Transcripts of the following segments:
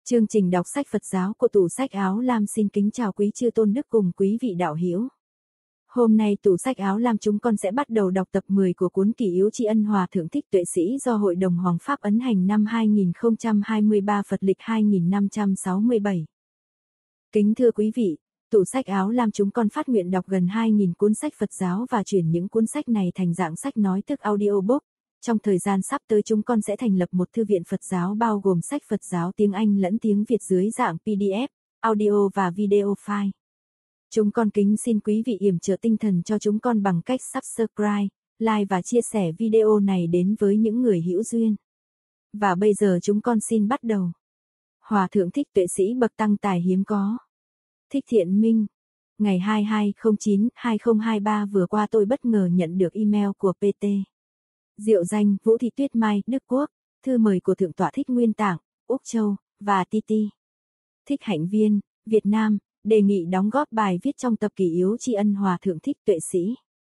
Chương trình đọc sách Phật giáo của tủ sách áo lam xin kính chào quý chư tôn đức cùng quý vị đạo hữu. Hôm nay tủ sách áo lam chúng con sẽ bắt đầu đọc tập 10 của cuốn Kỷ Yếu Tri Ân Hòa Thượng Thích Tuệ Sĩ do Hội đồng Hoàng Pháp ấn hành năm 2023 Phật lịch 2567. Kính thưa quý vị, tủ sách áo lam chúng con phát nguyện đọc gần 2.000 cuốn sách Phật giáo và chuyển những cuốn sách này thành dạng sách nói tức audiobook. Trong thời gian sắp tới chúng con sẽ thành lập một thư viện Phật giáo bao gồm sách Phật giáo tiếng Anh lẫn tiếng Việt dưới dạng PDF, audio và video file. Chúng con kính xin quý vị yểm trợ tinh thần cho chúng con bằng cách subscribe, like và chia sẻ video này đến với những người hữu duyên. Và bây giờ chúng con xin bắt đầu. Hòa Thượng Thích Tuệ Sĩ bậc tăng tài hiếm có. Thích Thiện Minh. Ngày 22/09/2023 vừa qua tôi bất ngờ nhận được email của PT. Diệu danh Vũ Thị Tuyết Mai, Đức Quốc, thư mời của Thượng tọa Thích Nguyên Tạng, Úc Châu, và Titi. Thích Hạnh Viên, Việt Nam, đề nghị đóng góp bài viết trong tập Kỷ Yếu Tri Ân Hòa Thượng Thích Tuệ Sĩ.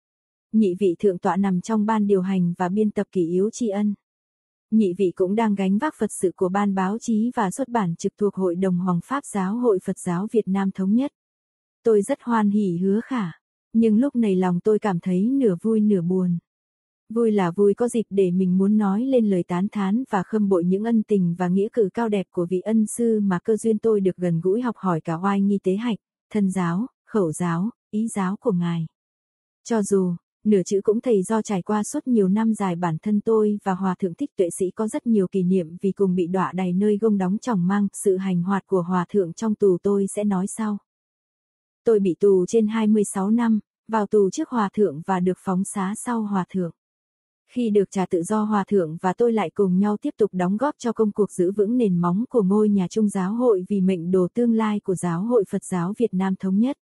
Nhị vị Thượng tọa nằm trong ban điều hành và biên tập Kỷ Yếu Tri Ân. Nhị vị cũng đang gánh vác Phật sự của ban báo chí và xuất bản trực thuộc Hội đồng Hoàng Pháp Giáo hội Phật giáo Việt Nam Thống nhất. Tôi rất hoan hỉ hứa khả, nhưng lúc này lòng tôi cảm thấy nửa vui nửa buồn. Vui là vui có dịp để mình muốn nói lên lời tán thán và khâm bội những ân tình và nghĩa cử cao đẹp của vị ân sư mà cơ duyên tôi được gần gũi học hỏi cả oai nghi tế hạnh, thân giáo, khẩu giáo, ý giáo của ngài. Cho dù, nửa chữ cũng thầy do trải qua suốt nhiều năm dài bản thân tôi và Hòa Thượng Thích Tuệ Sĩ có rất nhiều kỷ niệm vì cùng bị đọa đày nơi gông đóng tròng mang, sự hành hoạt của Hòa Thượng trong tù tôi sẽ nói sau. Tôi bị tù trên 26 năm, vào tù trước Hòa Thượng và được phóng xá sau Hòa Thượng. Khi được trả tự do Hòa Thượng và tôi lại cùng nhau tiếp tục đóng góp cho công cuộc giữ vững nền móng của ngôi nhà chung giáo hội vì mệnh đồ tương lai của Giáo hội Phật giáo Việt Nam Thống nhất.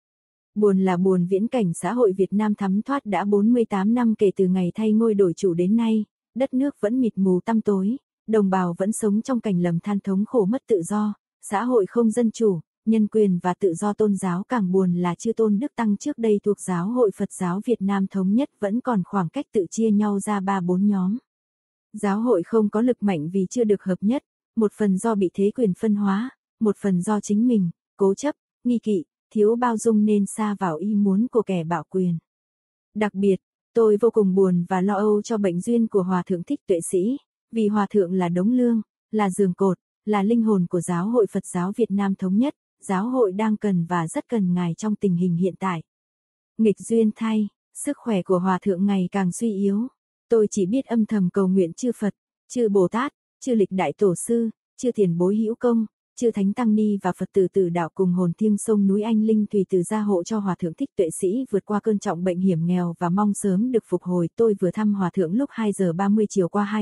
Buồn là buồn viễn cảnh xã hội Việt Nam thấm thoát đã 48 năm kể từ ngày thay ngôi đổi chủ đến nay, đất nước vẫn mịt mù tăm tối, đồng bào vẫn sống trong cảnh lầm than thống khổ mất tự do, xã hội không dân chủ, nhân quyền và tự do tôn giáo. Càng buồn là chư tôn đức tăng trước đây thuộc Giáo hội Phật giáo Việt Nam Thống nhất vẫn còn khoảng cách tự chia nhau ra 3-4 nhóm. Giáo hội không có lực mạnh vì chưa được hợp nhất, một phần do bị thế quyền phân hóa, một phần do chính mình, cố chấp, nghi kỵ, thiếu bao dung nên sa vào ý muốn của kẻ bạo quyền. Đặc biệt, tôi vô cùng buồn và lo âu cho bệnh duyên của Hòa Thượng Thích Tuệ Sĩ, vì Hòa Thượng là đống lương, là giường cột, là linh hồn của Giáo hội Phật giáo Việt Nam Thống nhất. Giáo hội đang cần và rất cần ngài trong tình hình hiện tại. Nghịch duyên thay, sức khỏe của Hòa Thượng ngày càng suy yếu. Tôi chỉ biết âm thầm cầu nguyện chư Phật, chư Bồ Tát, chư Lịch Đại Tổ Sư, chư Tiền Bối Hữu Công, chư Thánh Tăng Ni và Phật tử Tử đạo cùng hồn thiêng sông núi Anh Linh tùy từ gia hộ cho Hòa Thượng Thích Tuệ Sĩ vượt qua cơn trọng bệnh hiểm nghèo và mong sớm được phục hồi. Tôi vừa thăm Hòa Thượng lúc 2 giờ 30 chiều qua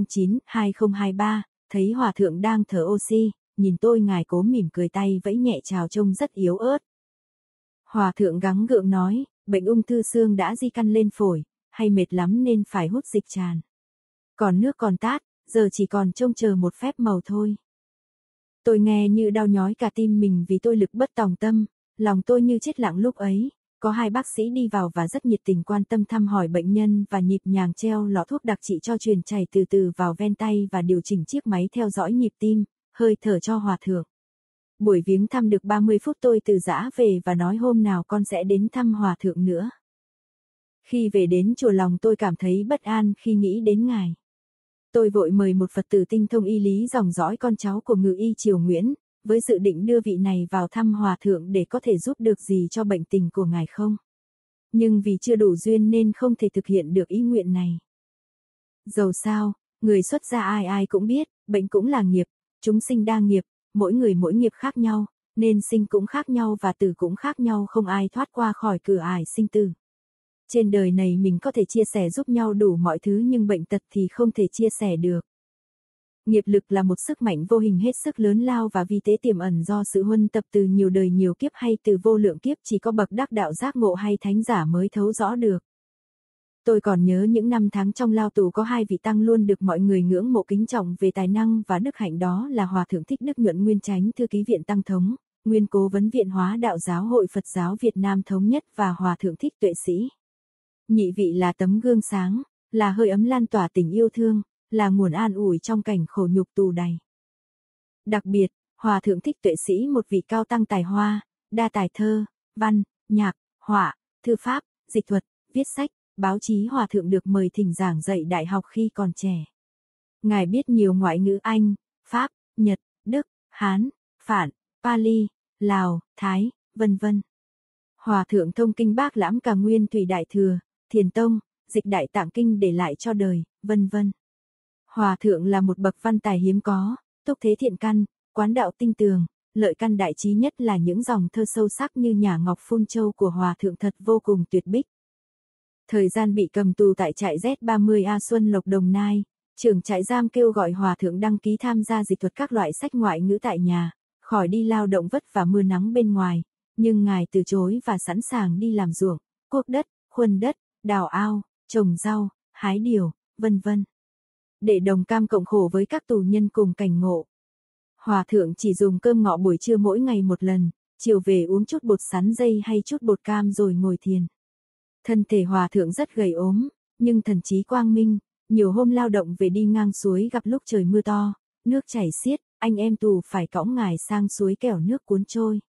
21/09/2023, thấy Hòa Thượng đang thở oxy. Nhìn tôi ngài cố mỉm cười tay vẫy nhẹ chào trông rất yếu ớt. Hòa Thượng gắng gượng nói, bệnh ung thư xương đã di căn lên phổi, hay mệt lắm nên phải hút dịch tràn. Còn nước còn tát, giờ chỉ còn trông chờ một phép màu thôi. Tôi nghe như đau nhói cả tim mình vì tôi lực bất tòng tâm, lòng tôi như chết lặng lúc ấy. Có 2 bác sĩ đi vào và rất nhiệt tình quan tâm thăm hỏi bệnh nhân và nhịp nhàng treo lọ thuốc đặc trị cho truyền chảy từ từ vào ven tay và điều chỉnh chiếc máy theo dõi nhịp tim, hơi thở cho Hòa Thượng. Buổi viếng thăm được 30 phút tôi từ giã về và nói hôm nào con sẽ đến thăm Hòa Thượng nữa. Khi về đến chùa lòng tôi cảm thấy bất an khi nghĩ đến ngài. Tôi vội mời một Phật tử tinh thông y lý dòng dõi con cháu của Ngự Y Triều Nguyễn, với dự định đưa vị này vào thăm Hòa Thượng để có thể giúp được gì cho bệnh tình của ngài không. Nhưng vì chưa đủ duyên nên không thể thực hiện được ý nguyện này. Dầu sao, người xuất gia ai ai cũng biết, bệnh cũng là nghiệp. Chúng sinh đa nghiệp, mỗi người mỗi nghiệp khác nhau, nên sinh cũng khác nhau và tử cũng khác nhau, không ai thoát qua khỏi cửa ải sinh tử. Trên đời này mình có thể chia sẻ giúp nhau đủ mọi thứ nhưng bệnh tật thì không thể chia sẻ được. Nghiệp lực là một sức mạnh vô hình hết sức lớn lao và vi tế tiềm ẩn do sự huân tập từ nhiều đời nhiều kiếp hay từ vô lượng kiếp, chỉ có bậc đắc đạo giác ngộ hay thánh giả mới thấu rõ được. Tôi còn nhớ những năm tháng trong lao tù có 2 vị tăng luôn được mọi người ngưỡng mộ kính trọng về tài năng và đức hạnh, đó là Hòa Thượng Thích Đức Nhuận nguyên Chánh Thư ký Viện Tăng Thống, nguyên Cố vấn Viện Hóa Đạo Giáo hội Phật giáo Việt Nam Thống nhất và Hòa Thượng Thích Tuệ Sĩ. Nhị vị là tấm gương sáng, là hơi ấm lan tỏa tình yêu thương, là nguồn an ủi trong cảnh khổ nhục tù đầy. Đặc biệt, Hòa thượng Thích Tuệ Sĩ một vị cao tăng tài hoa, đa tài thơ, văn, nhạc, họa, thư pháp, dịch thuật, viết sách, báo chí. Hòa thượng được mời thỉnh giảng dạy đại học khi còn trẻ. Ngài biết nhiều ngoại ngữ Anh, Pháp, Nhật, Đức, Hán, Phạn, Pali, Lào, Thái, vân vân. Hòa thượng thông kinh Bác Lãm Cả Nguyên Thủy Đại Thừa, Thiền Tông, dịch Đại Tạng Kinh để lại cho đời, vân vân. Hòa thượng là một bậc văn tài hiếm có, túc thế thiện căn, quán đạo tinh tường, lợi căn đại trí, nhất là những dòng thơ sâu sắc như Nhả Ngọc Phun Châu của Hòa thượng thật vô cùng tuyệt bích. Thời gian bị cầm tù tại trại Z30A Xuân Lộc Đồng Nai, trưởng trại giam kêu gọi Hòa thượng đăng ký tham gia dịch thuật các loại sách ngoại ngữ tại nhà, khỏi đi lao động vất vả mưa nắng bên ngoài, nhưng ngài từ chối và sẵn sàng đi làm ruộng, cuốc đất, khuân đất, đào ao, trồng rau, hái điều, vân vân. Để đồng cam cộng khổ với các tù nhân cùng cảnh ngộ. Hòa thượng chỉ dùng cơm ngọ buổi trưa mỗi ngày một lần, chiều về uống chút bột sắn dây hay chút bột cam rồi ngồi thiền. Thân thể Hòa thượng rất gầy ốm, nhưng thần trí quang minh, nhiều hôm lao động về đi ngang suối gặp lúc trời mưa to, nước chảy xiết, anh em tù phải cõng ngài sang suối kẻo nước cuốn trôi.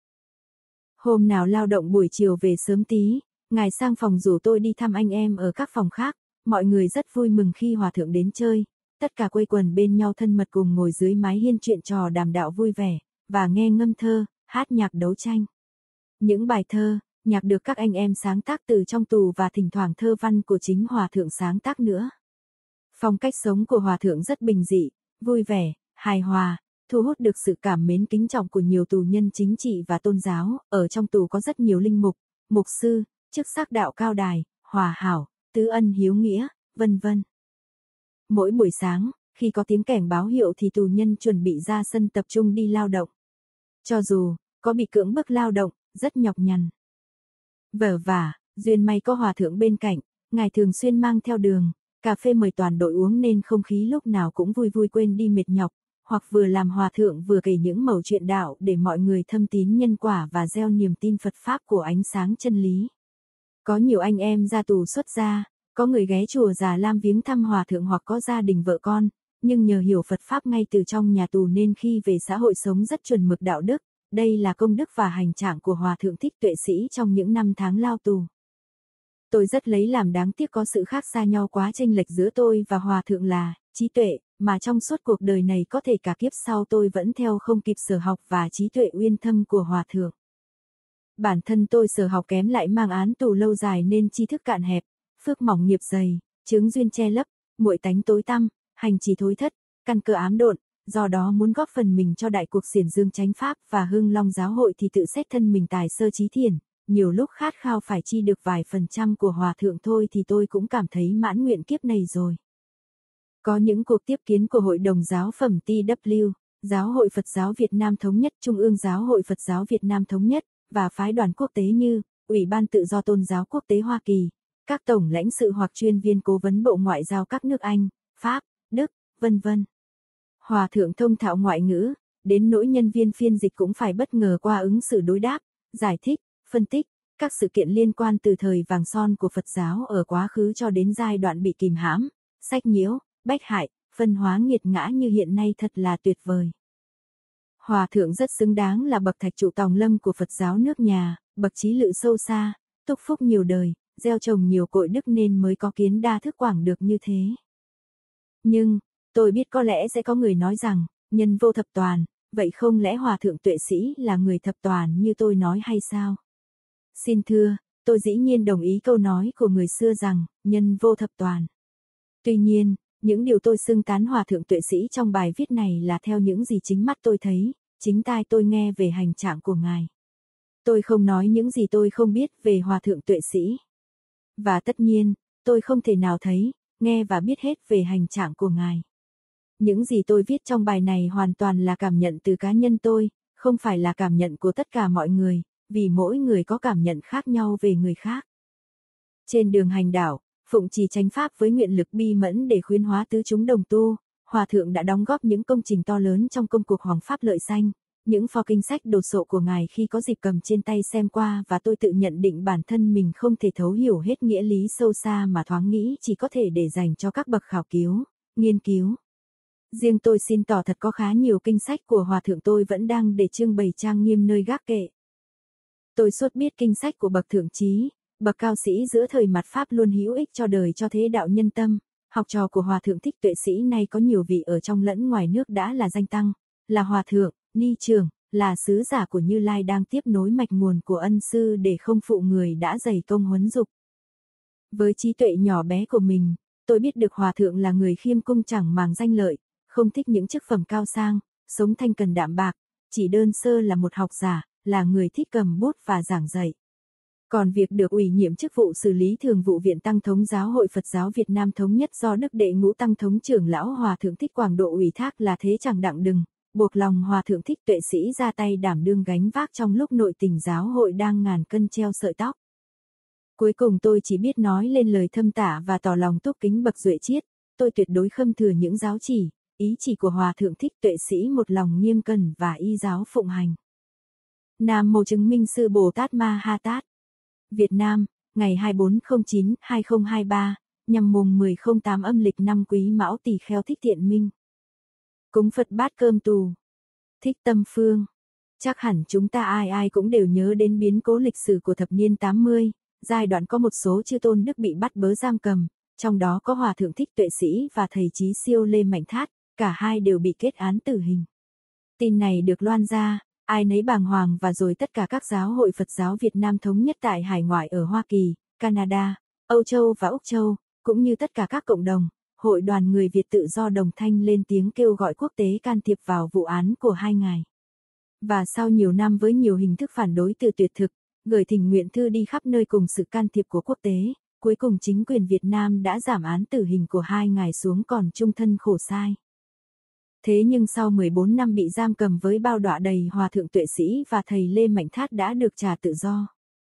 Hôm nào lao động buổi chiều về sớm tí, ngài sang phòng rủ tôi đi thăm anh em ở các phòng khác, mọi người rất vui mừng khi Hòa thượng đến chơi, tất cả quây quần bên nhau thân mật cùng ngồi dưới mái hiên chuyện trò đàm đạo vui vẻ, và nghe ngâm thơ, hát nhạc đấu tranh. Những bài thơ, nhạc được các anh em sáng tác từ trong tù và thỉnh thoảng thơ văn của chính Hòa thượng sáng tác nữa. Phong cách sống của Hòa thượng rất bình dị, vui vẻ, hài hòa, thu hút được sự cảm mến kính trọng của nhiều tù nhân chính trị và tôn giáo. Ở trong tù có rất nhiều linh mục, mục sư, chức sắc đạo cao đài, hòa hảo, tứ ân hiếu nghĩa, vân vân. Mỗi buổi sáng, khi có tiếng kẻng báo hiệu thì tù nhân chuẩn bị ra sân tập trung đi lao động. Cho dù có bị cưỡng bức lao động, rất nhọc nhằn. Vở vả, duyên may có Hòa thượng bên cạnh, ngài thường xuyên mang theo đường, cà phê mời toàn đội uống nên không khí lúc nào cũng vui vui quên đi mệt nhọc, hoặc vừa làm Hòa thượng vừa kể những mẩu chuyện đạo để mọi người thâm tín nhân quả và gieo niềm tin Phật Pháp của ánh sáng chân lý. Có nhiều anh em ra tù xuất gia, có người ghé chùa Già Lam viếng thăm Hòa thượng hoặc có gia đình vợ con, nhưng nhờ hiểu Phật Pháp ngay từ trong nhà tù nên khi về xã hội sống rất chuẩn mực đạo đức. Đây là công đức và hành trạng của Hòa thượng Thích Tuệ Sĩ trong những năm tháng lao tù. Tôi rất lấy làm đáng tiếc có sự khác xa nhau quá chênh lệch giữa tôi và Hòa thượng là trí tuệ, mà trong suốt cuộc đời này có thể cả kiếp sau tôi vẫn theo không kịp sở học và trí tuệ uyên thâm của Hòa thượng. Bản thân tôi sở học kém lại mang án tù lâu dài nên tri thức cạn hẹp, phước mỏng nghiệp dày, chướng duyên che lấp, muội tánh tối tăm, hành trì thối thất, căn cơ ám độn. Do đó muốn góp phần mình cho đại cuộc xiển dương chánh pháp và hưng long giáo hội thì tự xét thân mình tài sơ trí thiền, nhiều lúc khát khao phải chi được vài % của Hòa thượng thôi thì tôi cũng cảm thấy mãn nguyện kiếp này rồi. Có những cuộc tiếp kiến của Hội đồng Giáo phẩm TW, Giáo hội Phật giáo Việt Nam Thống nhất, Trung ương Giáo hội Phật giáo Việt Nam Thống nhất, và phái đoàn quốc tế như Ủy ban Tự do Tôn giáo Quốc tế Hoa Kỳ, các tổng lãnh sự hoặc chuyên viên cố vấn Bộ Ngoại giao các nước Anh, Pháp, Đức, vân vân. Hòa thượng thông thạo ngoại ngữ, đến nỗi nhân viên phiên dịch cũng phải bất ngờ qua ứng xử đối đáp, giải thích, phân tích, các sự kiện liên quan từ thời vàng son của Phật giáo ở quá khứ cho đến giai đoạn bị kìm hãm, sách nhiễu, bách hại, phân hóa nghiệt ngã như hiện nay thật là tuyệt vời. Hòa thượng rất xứng đáng là bậc thạch trụ tòng lâm của Phật giáo nước nhà, bậc trí lự sâu xa, túc phúc nhiều đời, gieo trồng nhiều cội đức nên mới có kiến đa thức quảng được như thế. Nhưng, tôi biết có lẽ sẽ có người nói rằng, nhân vô thập toàn, vậy không lẽ Hòa thượng Tuệ Sĩ là người thập toàn như tôi nói hay sao? Xin thưa, tôi dĩ nhiên đồng ý câu nói của người xưa rằng, nhân vô thập toàn. Tuy nhiên, những điều tôi xưng tán Hòa thượng Tuệ Sĩ trong bài viết này là theo những gì chính mắt tôi thấy, chính tai tôi nghe về hành trạng của ngài. Tôi không nói những gì tôi không biết về Hòa thượng Tuệ Sĩ. Và tất nhiên, tôi không thể nào thấy, nghe và biết hết về hành trạng của ngài. Những gì tôi viết trong bài này hoàn toàn là cảm nhận từ cá nhân tôi, không phải là cảm nhận của tất cả mọi người, vì mỗi người có cảm nhận khác nhau về người khác. Trên đường hành đạo, phụng trì chánh pháp với nguyện lực bi mẫn để khuyến hóa tứ chúng đồng tu, Hòa thượng đã đóng góp những công trình to lớn trong công cuộc Hoàng Pháp Lợi Sanh, những pho kinh sách đồ sộ của ngài khi có dịp cầm trên tay xem qua và tôi tự nhận định bản thân mình không thể thấu hiểu hết nghĩa lý sâu xa mà thoáng nghĩ chỉ có thể để dành cho các bậc khảo cứu, nghiên cứu. Riêng tôi xin tỏ thật có khá nhiều kinh sách của Hòa thượng tôi vẫn đang để trưng bày trang nghiêm nơi gác kệ. Tôi suốt biết kinh sách của bậc thượng trí, bậc cao sĩ giữa thời mạt Pháp luôn hữu ích cho đời cho thế đạo nhân tâm. Học trò của Hòa thượng Thích Tuệ Sĩ nay có nhiều vị ở trong lẫn ngoài nước đã là danh tăng, là hòa thượng, ni trưởng, là sứ giả của Như Lai đang tiếp nối mạch nguồn của ân sư để không phụ người đã dày công huấn dục. Với trí tuệ nhỏ bé của mình, tôi biết được Hòa thượng là người khiêm cung chẳng màng danh lợi, không thích những chức phẩm cao sang, sống thanh cần đạm bạc, chỉ đơn sơ là một học giả, là người thích cầm bút và giảng dạy. Còn việc được ủy nhiệm chức vụ xử lý thường vụ Viện Tăng Thống Giáo hội Phật giáo Việt Nam Thống nhất do Đức Đệ Ngũ Tăng Thống trưởng Lão Hòa thượng Thích Quảng Độ ủy thác là thế chẳng đặng đừng, buộc lòng Hòa thượng Thích Tuệ Sĩ ra tay đảm đương gánh vác trong lúc nội tình giáo hội đang ngàn cân treo sợi tóc. Cuối cùng tôi chỉ biết nói lên lời thâm tả và tỏ lòng túc kính bậc duệ chiết, tôi tuyệt đối khâm thừa những giáo chỉ, ý chỉ của Hòa thượng Thích Tuệ Sĩ một lòng nghiêm cẩn và y giáo phụng hành. Nam Mô Chứng Minh Sư Bồ Tát Ma Ha Tát. Việt Nam, ngày 24/09/2023, nhằm mùng 10/08 âm lịch năm Quý Mão Tỳ Kheo Thích Thiện Minh. Cúng Phật bát cơm tù. Thích Tâm Phương. Chắc hẳn chúng ta ai ai cũng đều nhớ đến biến cố lịch sử của thập niên 80, giai đoạn có một số chư tôn đức bị bắt bớ giam cầm, trong đó có Hòa thượng Thích Tuệ Sĩ và thầy Chí Siêu Lê Mạnh Thát, cả hai đều bị kết án tử hình. Tin này được loan ra, ai nấy bàng hoàng và rồi tất cả các giáo hội Phật giáo Việt Nam thống nhất tại hải ngoại ở Hoa Kỳ, Canada, Âu Châu và Úc Châu, cũng như tất cả các cộng đồng, hội đoàn người Việt tự do đồng thanh lên tiếng kêu gọi quốc tế can thiệp vào vụ án của hai ngài. Và sau nhiều năm với nhiều hình thức phản đối từ tuyệt thực, gửi thỉnh nguyện thư đi khắp nơi cùng sự can thiệp của quốc tế, cuối cùng chính quyền Việt Nam đã giảm án tử hình của hai ngài xuống còn chung thân khổ sai. Thế nhưng sau 14 năm bị giam cầm với bao đọa đầy, Hòa thượng Tuệ Sĩ và thầy Lê Mạnh Thát đã được trả tự do.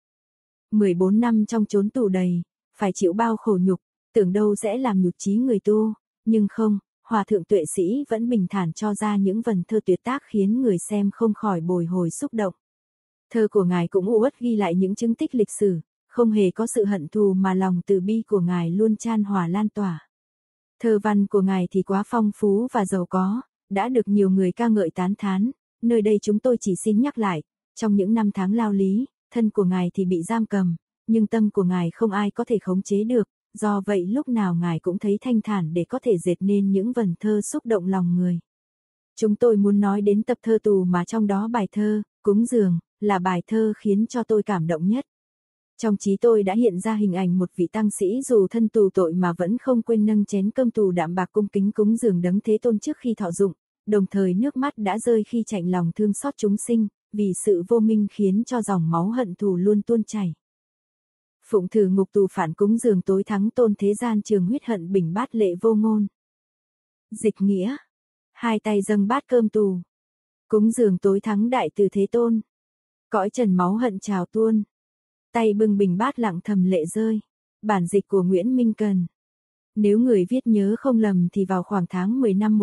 14 năm trong chốn tù đầy, phải chịu bao khổ nhục, tưởng đâu sẽ làm nhụt chí người tu, nhưng không, Hòa thượng Tuệ Sĩ vẫn bình thản cho ra những vần thơ tuyệt tác khiến người xem không khỏi bồi hồi xúc động. Thơ của ngài cũng uất ghi lại những chứng tích lịch sử, không hề có sự hận thù mà lòng từ bi của ngài luôn chan hòa lan tỏa. Thơ văn của ngài thì quá phong phú và giàu có, đã được nhiều người ca ngợi tán thán, nơi đây chúng tôi chỉ xin nhắc lại, trong những năm tháng lao lý, thân của ngài thì bị giam cầm, nhưng tâm của ngài không ai có thể khống chế được, do vậy lúc nào ngài cũng thấy thanh thản để có thể dệt nên những vần thơ xúc động lòng người. Chúng tôi muốn nói đến tập thơ tù mà trong đó bài thơ, Cúng Dường, là bài thơ khiến cho tôi cảm động nhất. Trong trí tôi đã hiện ra hình ảnh một vị tăng sĩ dù thân tù tội mà vẫn không quên nâng chén cơm tù đạm bạc cung kính cúng dường Đấng Thế Tôn trước khi thọ dụng, đồng thời nước mắt đã rơi khi chạnh lòng thương xót chúng sinh, vì sự vô minh khiến cho dòng máu hận thù luôn tuôn chảy. Phụng thử ngục tù phản cúng dường tối thắng tôn thế gian trường huyết hận bình bát lệ vô ngôn. Dịch nghĩa. Hai tay dâng bát cơm tù. Cúng dường tối thắng đại từ Thế Tôn. Cõi trần máu hận trào tuôn. Tay bưng bình bát lặng thầm lệ rơi. Bản dịch của Nguyễn Minh Cần. Nếu người viết nhớ không lầm thì vào khoảng tháng 10 năm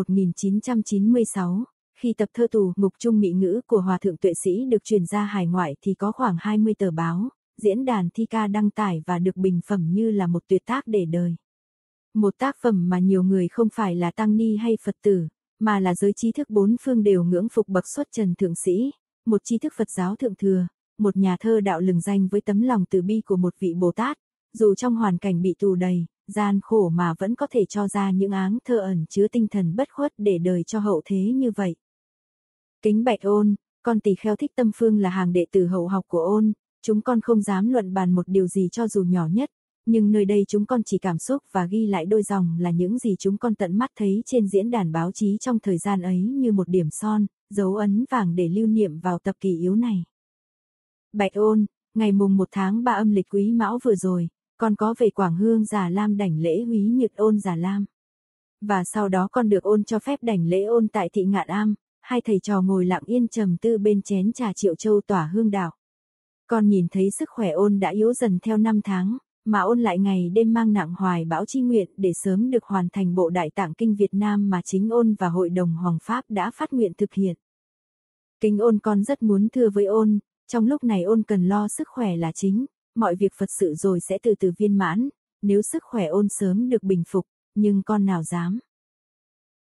1996, khi tập thơ tù Ngục Trung Mỹ Ngữ của Hòa thượng Tuệ Sĩ được truyền ra hải ngoại thì có khoảng 20 tờ báo, diễn đàn thi ca đăng tải và được bình phẩm như là một tuyệt tác để đời. Một tác phẩm mà nhiều người không phải là tăng ni hay Phật tử, mà là giới trí thức bốn phương đều ngưỡng phục bậc xuất trần thượng sĩ, một trí thức Phật giáo thượng thừa, một nhà thơ đạo lừng danh với tấm lòng từ bi của một vị Bồ Tát, dù trong hoàn cảnh bị tù đầy, gian khổ mà vẫn có thể cho ra những áng thơ ẩn chứa tinh thần bất khuất để đời cho hậu thế như vậy. Kính bạch Ôn, con tỳ kheo Thích Tâm Phương là hàng đệ tử hậu học của Ôn, chúng con không dám luận bàn một điều gì cho dù nhỏ nhất, nhưng nơi đây chúng con chỉ cảm xúc và ghi lại đôi dòng là những gì chúng con tận mắt thấy trên diễn đàn báo chí trong thời gian ấy như một điểm son, dấu ấn vàng để lưu niệm vào tập kỷ yếu này. Bạch Ôn, ngày mùng 1 tháng 3 âm lịch Quý Mão vừa rồi, con có về Quảng Hương Già Lam đảnh lễ Húy Nhật Ôn Già Lam. Và sau đó con được Ôn cho phép đảnh lễ Ôn tại Thị Ngạn Am, hai thầy trò ngồi lặng yên trầm tư bên chén trà Triệu Châu tỏa hương đạo. Con nhìn thấy sức khỏe Ôn đã yếu dần theo năm tháng, mà Ôn lại ngày đêm mang nặng hoài bão chi nguyện để sớm được hoàn thành bộ Đại Tạng Kinh Việt Nam mà chính Ôn và Hội đồng Hoàng Pháp đã phát nguyện thực hiện. Kính Ôn, con rất muốn thưa với Ôn, trong lúc này Ôn cần lo sức khỏe là chính, mọi việc Phật sự rồi sẽ từ từ viên mãn, nếu sức khỏe Ôn sớm được bình phục, nhưng con nào dám.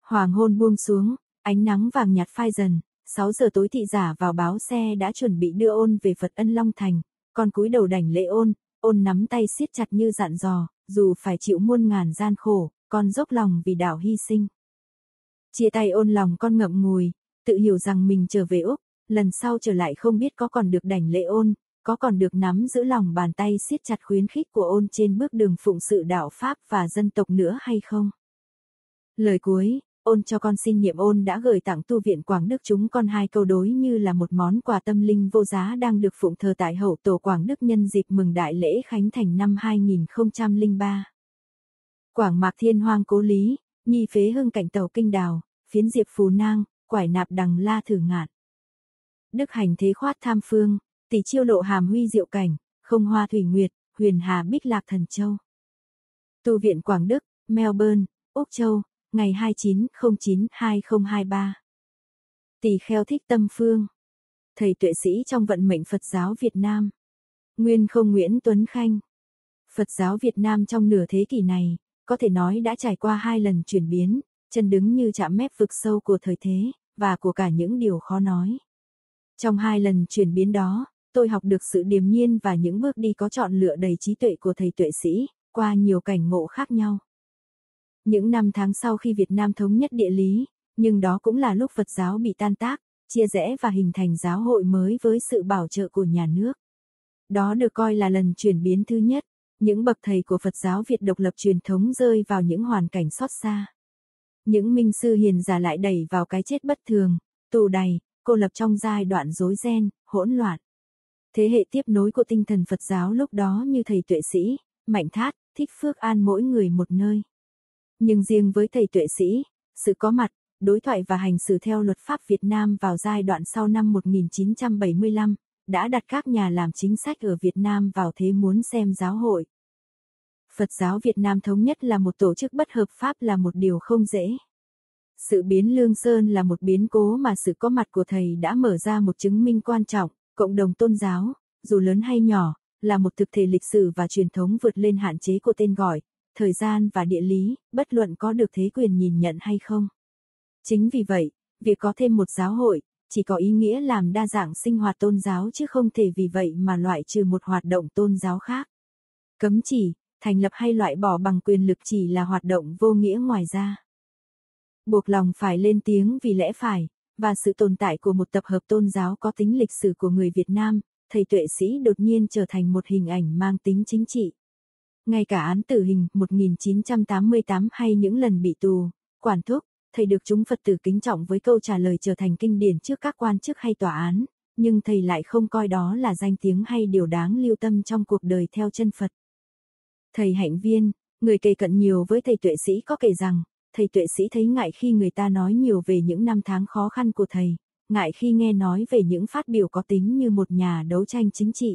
Hoàng hôn buông xuống, ánh nắng vàng nhạt phai dần, 6 giờ tối thị giả vào báo xe đã chuẩn bị đưa Ôn về Phật Ân Long Thành, con cúi đầu đảnh lễ Ôn nắm tay siết chặt như dặn dò, dù phải chịu muôn ngàn gian khổ, con dốc lòng vì đạo hy sinh. Chia tay Ôn lòng con ngậm ngùi, tự hiểu rằng mình trở về Úc, lần sau trở lại không biết có còn được đảnh lễ Ôn, có còn được nắm giữ lòng bàn tay siết chặt khuyến khích của Ôn trên bước đường phụng sự đạo Pháp và dân tộc nữa hay không. Lời cuối, Ôn cho con xin niệm. Ôn đã gửi tặng tu viện Quảng Đức chúng con 2 câu đối như là một món quà tâm linh vô giá đang được phụng thờ tại hậu tổ Quảng Đức nhân dịp mừng đại lễ Khánh Thành năm 2003. Quảng Mạc Thiên Hoang Cố Lý, Nhi Phế Hưng Cảnh Tàu Kinh Đào, Phiến Diệp Phù Nang, Quải Nạp Đằng La Thử Ngạn. Đức Hành Thế Khoát Tham Phương, Tỷ Chiêu Lộ Hàm Huy Diệu Cảnh, Không Hoa Thủy Nguyệt, Huyền Hà Bích Lạc Thần Châu. Tu viện Quảng Đức, Melbourne, Úc Châu, ngày 29/09/2023. Tỳ Kheo Thích Tâm Phương, thầy tuệ sĩ trong vận mệnh Phật giáo Việt Nam. Nguyên Không Nguyễn Tuấn Khanh. Phật giáo Việt Nam trong nửa thế kỷ này, có thể nói đã trải qua 2 lần chuyển biến, chân đứng như chạm mép vực sâu của thời thế, và của cả những điều khó nói. Trong 2 lần chuyển biến đó, tôi học được sự điềm nhiên và những bước đi có chọn lựa đầy trí tuệ của thầy tuệ sĩ, qua nhiều cảnh ngộ khác nhau. Những năm tháng sau khi Việt Nam thống nhất địa lý, nhưng đó cũng là lúc Phật giáo bị tan tác, chia rẽ và hình thành giáo hội mới với sự bảo trợ của nhà nước. Đó được coi là lần chuyển biến thứ nhất, những bậc thầy của Phật giáo Việt độc lập truyền thống rơi vào những hoàn cảnh xót xa. Những minh sư hiền giả lại đẩy vào cái chết bất thường, tù đày, cô lập trong giai đoạn rối ren, hỗn loạn. Thế hệ tiếp nối của tinh thần Phật giáo lúc đó như thầy tuệ sĩ, Mạnh Thát, Thích Phước An mỗi người một nơi. Nhưng riêng với thầy tuệ sĩ, sự có mặt, đối thoại và hành xử theo luật pháp Việt Nam vào giai đoạn sau năm 1975, đã đặt các nhà làm chính sách ở Việt Nam vào thế muốn xem giáo hội Phật giáo Việt Nam thống nhất là một tổ chức bất hợp pháp là một điều không dễ. Sự biến Lương Sơn là một biến cố mà sự có mặt của thầy đã mở ra một chứng minh quan trọng, cộng đồng tôn giáo, dù lớn hay nhỏ, là một thực thể lịch sử và truyền thống vượt lên hạn chế của tên gọi, thời gian và địa lý, bất luận có được thế quyền nhìn nhận hay không. Chính vì vậy, việc có thêm một giáo hội, chỉ có ý nghĩa làm đa dạng sinh hoạt tôn giáo chứ không thể vì vậy mà loại trừ một hoạt động tôn giáo khác. Cấm chỉ, thành lập hay loại bỏ bằng quyền lực chỉ là hoạt động vô nghĩa ngoài ra. Buộc lòng phải lên tiếng vì lẽ phải, và sự tồn tại của một tập hợp tôn giáo có tính lịch sử của người Việt Nam, thầy tuệ sĩ đột nhiên trở thành một hình ảnh mang tính chính trị. Ngay cả án tử hình 1988 hay những lần bị tù, quản thúc, thầy được chúng Phật tử kính trọng với câu trả lời trở thành kinh điển trước các quan chức hay tòa án, nhưng thầy lại không coi đó là danh tiếng hay điều đáng lưu tâm trong cuộc đời theo chân Phật. Thầy Hạnh Viên, người kề cận nhiều với thầy tuệ sĩ có kể rằng, thầy tuệ sĩ thấy ngại khi người ta nói nhiều về những năm tháng khó khăn của thầy, ngại khi nghe nói về những phát biểu có tính như một nhà đấu tranh chính trị.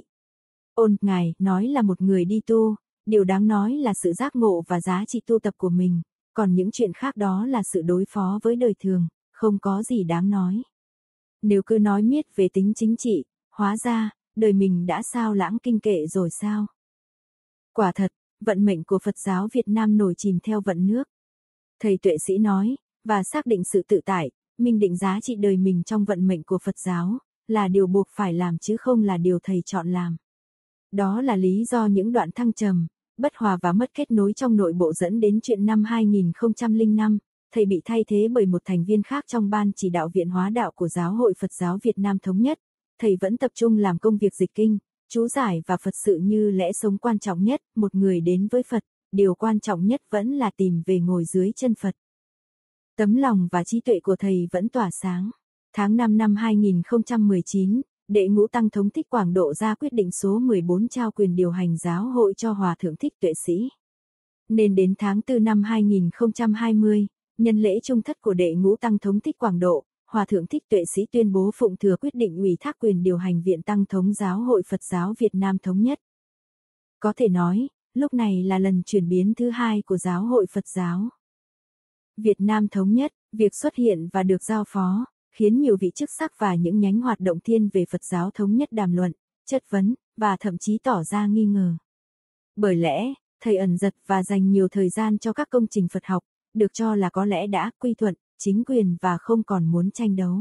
Ngài nói là một người đi tu, điều đáng nói là sự giác ngộ và giá trị tu tập của mình, còn những chuyện khác đó là sự đối phó với đời thường, không có gì đáng nói. Nếu cứ nói miết về tính chính trị, hóa ra, đời mình đã sao lãng kinh kệ rồi sao? Quả thật, vận mệnh của Phật giáo Việt Nam nổi chìm theo vận nước. Thầy tuệ sĩ nói, và xác định sự tự tại, minh định giá trị đời mình trong vận mệnh của Phật giáo, là điều buộc phải làm chứ không là điều thầy chọn làm. Đó là lý do những đoạn thăng trầm, bất hòa và mất kết nối trong nội bộ dẫn đến chuyện năm 2005, thầy bị thay thế bởi một thành viên khác trong ban chỉ đạo Viện Hóa Đạo của Giáo hội Phật giáo Việt Nam Thống nhất. Thầy vẫn tập trung làm công việc dịch kinh, chú giải và Phật sự như lẽ sống quan trọng nhất, một người đến với Phật, điều quan trọng nhất vẫn là tìm về ngồi dưới chân Phật. Tấm lòng và trí tuệ của thầy vẫn tỏa sáng. Tháng 5 năm 2019, Đệ Ngũ Tăng Thống Thích Quảng Độ ra quyết định số 14 trao quyền điều hành giáo hội cho Hòa Thượng Thích Tuệ Sĩ. Nên đến tháng 4 năm 2020, nhân lễ trung thất của Đệ Ngũ Tăng Thống Thích Quảng Độ, Hòa Thượng Thích Tuệ Sĩ tuyên bố phụng thừa quyết định ủy thác quyền điều hành Viện Tăng Thống Giáo hội Phật giáo Việt Nam Thống nhất. Có thể nói, lúc này là lần chuyển biến thứ 2 của Giáo hội Phật giáo Việt Nam Thống nhất. Việc xuất hiện và được giao phó, khiến nhiều vị chức sắc và những nhánh hoạt động thiên về Phật giáo thống nhất đàm luận, chất vấn, và thậm chí tỏ ra nghi ngờ. Bởi lẽ, thầy ẩn giật và dành nhiều thời gian cho các công trình Phật học, được cho là có lẽ đã quy thuận, chính quyền và không còn muốn tranh đấu.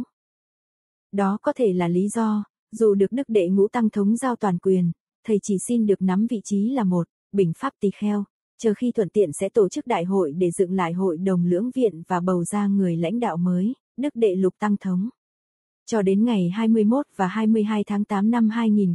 Đó có thể là lý do, dù được Đức Đệ Ngũ Tăng Thống giao toàn quyền, thầy chỉ xin được nắm vị trí là một, bình pháp tỳ kheo, chờ khi thuận tiện sẽ tổ chức đại hội để dựng lại hội đồng lưỡng viện và bầu ra người lãnh đạo mới, Đức Đệ Lục Tăng Thống. Cho đến ngày 21 và 22 tháng 8 năm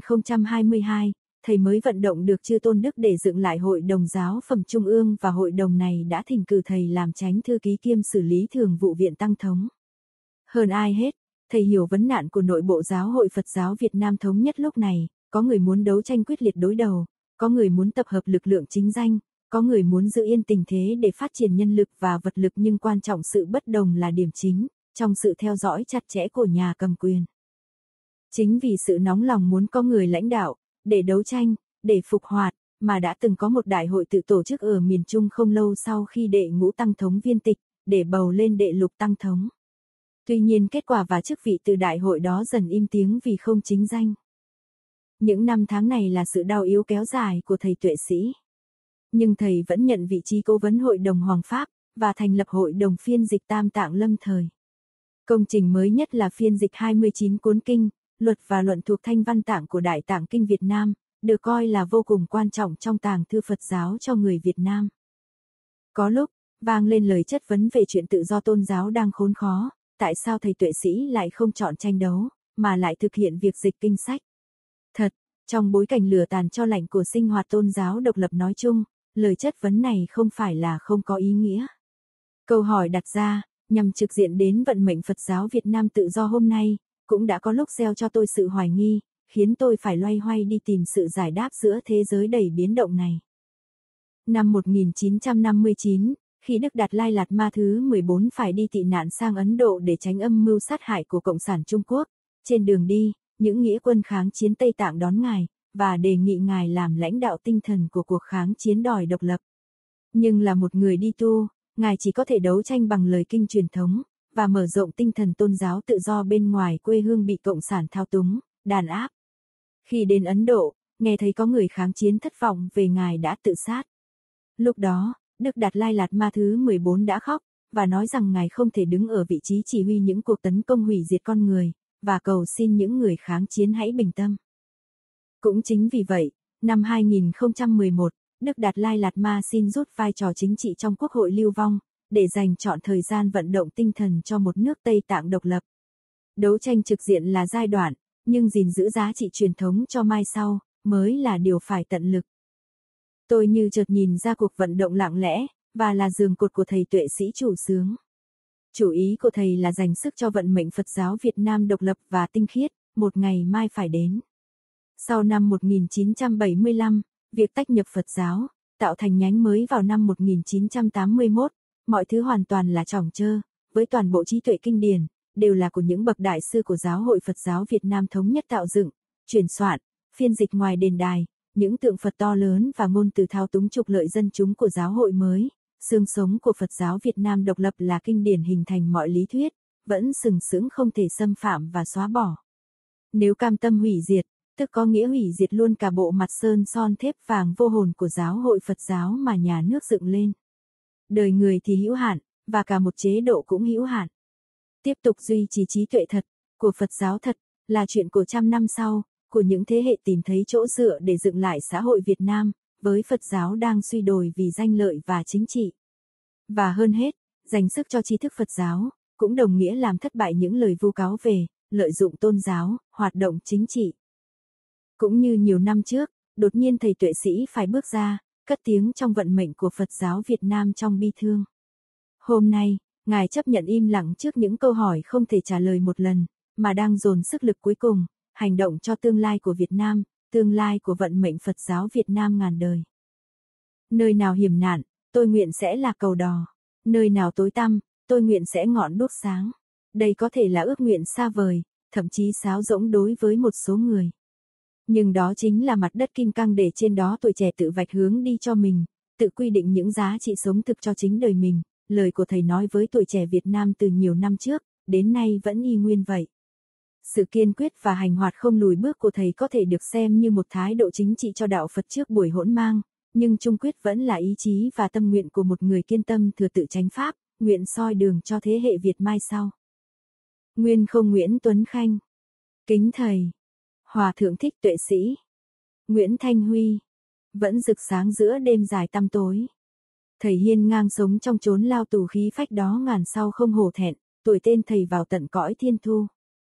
2022, thầy mới vận động được Chư Tôn Đức để dựng lại hội đồng giáo phẩm trung ương và hội đồng này đã thỉnh cử thầy làm chánh thư ký kiêm xử lý thường vụ viện Tăng Thống. Hơn ai hết, thầy hiểu vấn nạn của nội bộ Giáo hội Phật giáo Việt Nam thống nhất lúc này, có người muốn đấu tranh quyết liệt đối đầu, có người muốn tập hợp lực lượng chính danh, có người muốn giữ yên tình thế để phát triển nhân lực và vật lực, nhưng quan trọng sự bất đồng là điểm chính, trong sự theo dõi chặt chẽ của nhà cầm quyền. Chính vì sự nóng lòng muốn có người lãnh đạo, để đấu tranh, để phục hoạt, mà đã từng có một đại hội tự tổ chức ở miền Trung không lâu sau khi Đệ Ngũ Tăng Thống viên tịch, để bầu lên Đệ Lục Tăng Thống. Tuy nhiên kết quả và chức vị từ đại hội đó dần im tiếng vì không chính danh. Những năm tháng này là sự đau yếu kéo dài của thầy Tuệ Sĩ. Nhưng thầy vẫn nhận vị trí cố vấn Hội đồng Hoàng Pháp, và thành lập Hội đồng phiên dịch Tam Tạng lâm thời. Công trình mới nhất là phiên dịch 29 cuốn kinh, luật và luận thuộc Thanh Văn Tạng của Đại Tạng Kinh Việt Nam, được coi là vô cùng quan trọng trong tàng thư Phật giáo cho người Việt Nam. Có lúc, vang lên lời chất vấn về chuyện tự do tôn giáo đang khốn khó, tại sao thầy Tuệ Sĩ lại không chọn tranh đấu, mà lại thực hiện việc dịch kinh sách. Thật, trong bối cảnh lửa tàn cho lạnh của sinh hoạt tôn giáo độc lập nói chung, lời chất vấn này không phải là không có ý nghĩa. Câu hỏi đặt ra, nhằm trực diện đến vận mệnh Phật giáo Việt Nam tự do hôm nay, cũng đã có lúc gieo cho tôi sự hoài nghi, khiến tôi phải loay hoay đi tìm sự giải đáp giữa thế giới đầy biến động này. Năm 1959, khi Đức Đạt Lai Lạt Ma thứ 14 phải đi tị nạn sang Ấn Độ để tránh âm mưu sát hại của Cộng sản Trung Quốc, trên đường đi, những nghĩa quân kháng chiến Tây Tạng đón Ngài, và đề nghị Ngài làm lãnh đạo tinh thần của cuộc kháng chiến đòi độc lập. Nhưng là một người đi tu, Ngài chỉ có thể đấu tranh bằng lời kinh truyền thống, và mở rộng tinh thần tôn giáo tự do bên ngoài quê hương bị Cộng sản thao túng, đàn áp. Khi đến Ấn Độ, nghe thấy có người kháng chiến thất vọng về Ngài đã tự sát. Lúc đó, Đức Đạt Lai Lạt Ma thứ 14 đã khóc, và nói rằng Ngài không thể đứng ở vị trí chỉ huy những cuộc tấn công hủy diệt con người, và cầu xin những người kháng chiến hãy bình tâm. Cũng chính vì vậy, năm 2011, Đức Đạt Lai Lạt Ma xin rút vai trò chính trị trong Quốc hội lưu vong, để dành trọn thời gian vận động tinh thần cho một nước Tây Tạng độc lập. Đấu tranh trực diện là giai đoạn, nhưng gìn giữ giá trị truyền thống cho mai sau, mới là điều phải tận lực. Tôi như chợt nhìn ra cuộc vận động lặng lẽ, và là giường cột của thầy Tuệ Sĩ chủ xướng. Chủ ý của thầy là dành sức cho vận mệnh Phật giáo Việt Nam độc lập và tinh khiết, một ngày mai phải đến. Sau năm 1975, việc tách nhập Phật giáo, tạo thành nhánh mới vào năm 1981, mọi thứ hoàn toàn là trỏng trơ, với toàn bộ trí tuệ kinh điển, đều là của những bậc đại sư của Giáo hội Phật giáo Việt Nam thống nhất tạo dựng, chuyển soạn, phiên dịch ngoài đền đài, những tượng Phật to lớn và ngôn từ thao túng trục lợi dân chúng của giáo hội mới. Xương sống của Phật giáo Việt Nam độc lập là kinh điển hình thành mọi lý thuyết, vẫn sừng sững không thể xâm phạm và xóa bỏ. Nếu cam tâm hủy diệt, tức có nghĩa hủy diệt luôn cả bộ mặt sơn son thép vàng vô hồn của giáo hội Phật giáo mà nhà nước dựng lên. Đời người thì hữu hạn, và cả một chế độ cũng hữu hạn. Tiếp tục duy trì trí tuệ thật, của Phật giáo thật, là chuyện của trăm năm sau, của những thế hệ tìm thấy chỗ dựa để dựng lại xã hội Việt Nam, với Phật giáo đang suy đồi vì danh lợi và chính trị. Và hơn hết, dành sức cho tri thức Phật giáo, cũng đồng nghĩa làm thất bại những lời vu cáo về, lợi dụng tôn giáo, hoạt động chính trị. Cũng như nhiều năm trước, đột nhiên thầy Tuệ Sĩ phải bước ra, cất tiếng trong vận mệnh của Phật giáo Việt Nam trong bi thương. Hôm nay, Ngài chấp nhận im lặng trước những câu hỏi không thể trả lời một lần, mà đang dồn sức lực cuối cùng, hành động cho tương lai của Việt Nam, tương lai của vận mệnh Phật giáo Việt Nam ngàn đời. Nơi nào hiểm nạn, tôi nguyện sẽ là cầu đò. Nơi nào tối tăm, tôi nguyện sẽ ngọn đuốc sáng. Đây có thể là ước nguyện xa vời, thậm chí sáo rỗng đối với một số người. Nhưng đó chính là mặt đất kim cang để trên đó tuổi trẻ tự vạch hướng đi cho mình, tự quy định những giá trị sống thực cho chính đời mình. Lời của thầy nói với tuổi trẻ Việt Nam từ nhiều năm trước, đến nay vẫn y nguyên vậy. Sự kiên quyết và hành hoạt không lùi bước của thầy có thể được xem như một thái độ chính trị cho đạo Phật trước buổi hỗn mang, nhưng chung quyết vẫn là ý chí và tâm nguyện của một người kiên tâm thừa tự chánh pháp, nguyện soi đường cho thế hệ Việt mai sau. Nguyên không Nguyễn Tuấn Khanh. Kính thầy. Hòa thượng thích tuệ sĩ. Nguyễn Thanh Huy. Vẫn rực sáng giữa đêm dài tăm tối. Thầy hiên ngang sống trong chốn lao tù khí phách đó ngàn sau không hổ thẹn, tuổi tên thầy vào tận cõi thiên thu.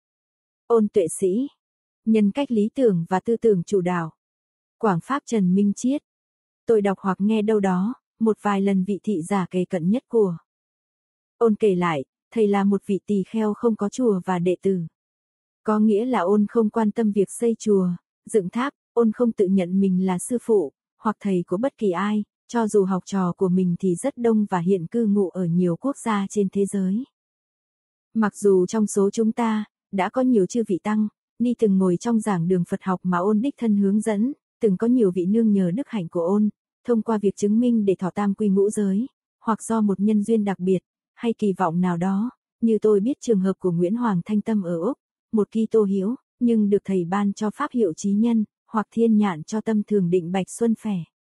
Ôn tuệ sĩ. Nhân cách lý tưởng và tư tưởng chủ đạo. Quảng Pháp Trần Minh Chiết. Tôi đọc hoặc nghe đâu đó, một vài lần vị thị giả kề cận nhất của. Ôn kể lại, thầy là một vị tỳ kheo không có chùa và đệ tử. Có nghĩa là ôn không quan tâm việc xây chùa, dựng tháp, ôn không tự nhận mình là sư phụ, hoặc thầy của bất kỳ ai, cho dù học trò của mình thì rất đông và hiện cư ngụ ở nhiều quốc gia trên thế giới. Mặc dù trong số chúng ta, đã có nhiều chư vị tăng, ni từng ngồi trong giảng đường Phật học mà ôn đích thân hướng dẫn, từng có nhiều vị nương nhờ đức hạnh của ôn, thông qua việc chứng minh để thọ tam quy ngũ giới, hoặc do một nhân duyên đặc biệt, hay kỳ vọng nào đó, như tôi biết trường hợp của Nguyễn Hoàng Thanh Tâm ở Úc, một Kitô hữu, nhưng được thầy ban cho pháp hiệu chí nhân, hoặc thiên nhạn cho tâm thường định bạch xuân phẻ.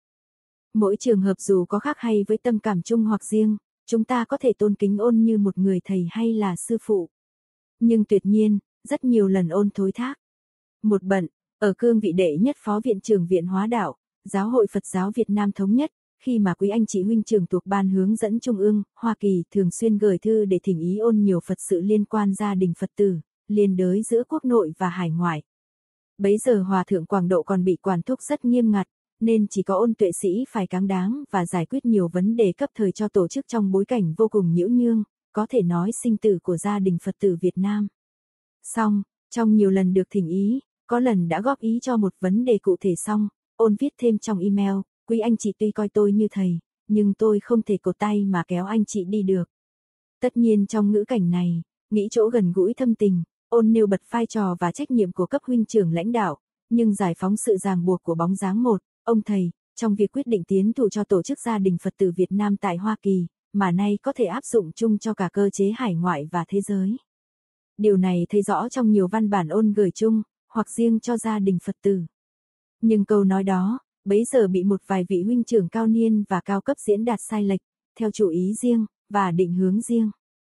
Mỗi trường hợp dù có khác hay với tâm cảm chung hoặc riêng, chúng ta có thể tôn kính ôn như một người thầy hay là sư phụ. Nhưng tuyệt nhiên, rất nhiều lần ôn thối thác. Một bận, ở cương vị đệ nhất phó viện trưởng Viện Hóa Đạo, Giáo hội Phật giáo Việt Nam Thống nhất, khi mà quý anh chị huynh trưởng thuộc ban hướng dẫn Trung ương, Hoa Kỳ thường xuyên gửi thư để thỉnh ý ôn nhiều Phật sự liên quan gia đình Phật tử, liên đới giữa quốc nội và hải ngoại. Bấy giờ Hòa thượng Quảng Độ còn bị quản thúc rất nghiêm ngặt, nên chỉ có ôn tuệ sĩ phải cáng đáng và giải quyết nhiều vấn đề cấp thời cho tổ chức trong bối cảnh vô cùng nhiễu nhương, có thể nói sinh tử của gia đình Phật tử Việt Nam. Song, trong nhiều lần được thỉnh ý, có lần đã góp ý cho một vấn đề cụ thể xong, ôn viết thêm trong email, quý anh chị tuy coi tôi như thầy, nhưng tôi không thể cột tay mà kéo anh chị đi được. Tất nhiên trong ngữ cảnh này, nghĩ chỗ gần gũi thâm tình, ôn nêu bật vai trò và trách nhiệm của cấp huynh trưởng lãnh đạo, nhưng giải phóng sự ràng buộc của bóng dáng một, ông thầy, trong việc quyết định tiến thủ cho tổ chức gia đình Phật tử Việt Nam tại Hoa Kỳ, mà nay có thể áp dụng chung cho cả cơ chế hải ngoại và thế giới. Điều này thấy rõ trong nhiều văn bản ôn gửi chung, hoặc riêng cho gia đình Phật tử. Nhưng câu nói đó, bấy giờ bị một vài vị huynh trưởng cao niên và cao cấp diễn đạt sai lệch, theo chủ ý riêng, và định hướng riêng.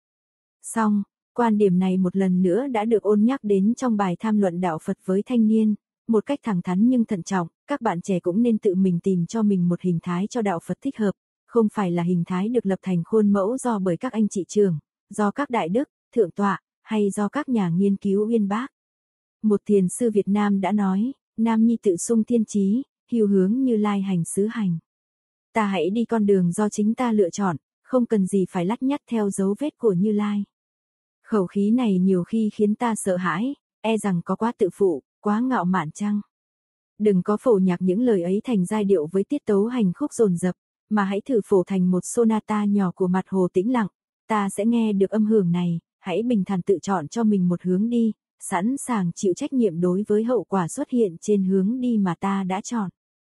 Song, quan điểm này một lần nữa đã được ôn nhắc đến trong bài tham luận đạo Phật với thanh niên, một cách thẳng thắn nhưng thận trọng, các bạn trẻ cũng nên tự mình tìm cho mình một hình thái cho đạo Phật thích hợp, không phải là hình thái được lập thành khuôn mẫu do bởi các anh chị trưởng, do các đại đức, thượng tọa, hay do các nhà nghiên cứu uyên bác. Một thiền sư Việt Nam đã nói, nam nhi tự sung thiên chí, hưu hướng Như Lai hành xứ hành. Ta hãy đi con đường do chính ta lựa chọn, không cần gì phải lắt nhắt theo dấu vết của Như Lai. Khẩu khí này nhiều khi khiến ta sợ hãi, e rằng có quá tự phụ, quá ngạo mạn chăng? Đừng có phổ nhạc những lời ấy thành giai điệu với tiết tấu hành khúc dồn dập, mà hãy thử phổ thành một sonata nhỏ của mặt hồ tĩnh lặng, ta sẽ nghe được âm hưởng này, hãy bình thản tự chọn cho mình một hướng đi, sẵn sàng chịu trách nhiệm đối với hậu quả xuất hiện trên hướng đi mà ta đã chọn.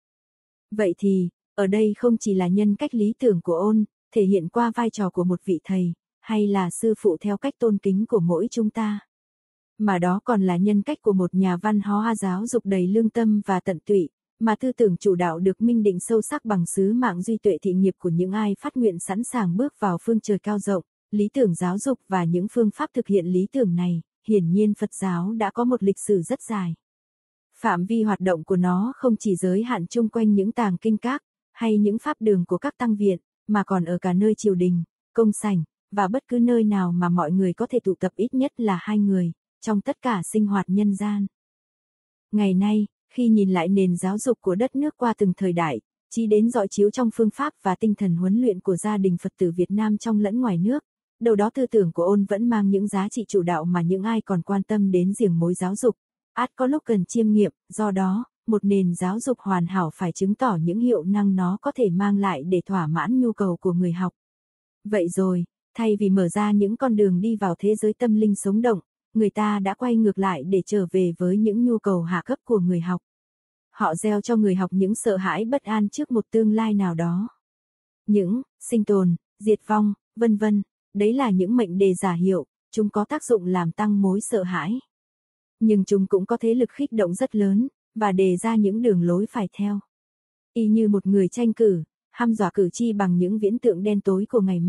Vậy thì, ở đây không chỉ là nhân cách lý tưởng của ôn, thể hiện qua vai trò của một vị thầy, hay là sư phụ theo cách tôn kính của mỗi chúng ta, mà đó còn là nhân cách của một nhà văn hóa giáo dục đầy lương tâm và tận tụy, mà tư tưởng chủ đạo được minh định sâu sắc bằng sứ mạng duy tuệ thị nghiệp của những ai phát nguyện sẵn sàng bước vào phương trời cao rộng, lý tưởng giáo dục và những phương pháp thực hiện lý tưởng này. Hiển nhiên Phật giáo đã có một lịch sử rất dài. Phạm vi hoạt động của nó không chỉ giới hạn chung quanh những tàng kinh các, hay những pháp đường của các tăng viện, mà còn ở cả nơi triều đình, công sảnh, và bất cứ nơi nào mà mọi người có thể tụ tập ít nhất là 2 người, trong tất cả sinh hoạt nhân gian. Ngày nay, khi nhìn lại nền giáo dục của đất nước qua từng thời đại, chỉ đến dọi chiếu trong phương pháp và tinh thần huấn luyện của gia đình Phật tử Việt Nam trong lẫn ngoài nước, đâu đó tư tưởng của ôn vẫn mang những giá trị chủ đạo mà những ai còn quan tâm đến giềng mối giáo dục, ắt có lúc cần chiêm nghiệm, do đó, một nền giáo dục hoàn hảo phải chứng tỏ những hiệu năng nó có thể mang lại để thỏa mãn nhu cầu của người học. Vậy rồi, thay vì mở ra những con đường đi vào thế giới tâm linh sống động, người ta đã quay ngược lại để trở về với những nhu cầu hạ cấp của người học. Họ gieo cho người học những sợ hãi bất an trước một tương lai nào đó. Những sinh tồn, diệt vong, vân vân. Đấy là những mệnh đề giả hiệu, chúng có tác dụng làm tăng mối sợ hãi. Nhưng chúng cũng có thế lực khích động rất lớn, và đề ra những đường lối phải theo. Y như một người tranh cử, hăm dọa cử tri bằng những viễn tượng đen tối của ngày mai,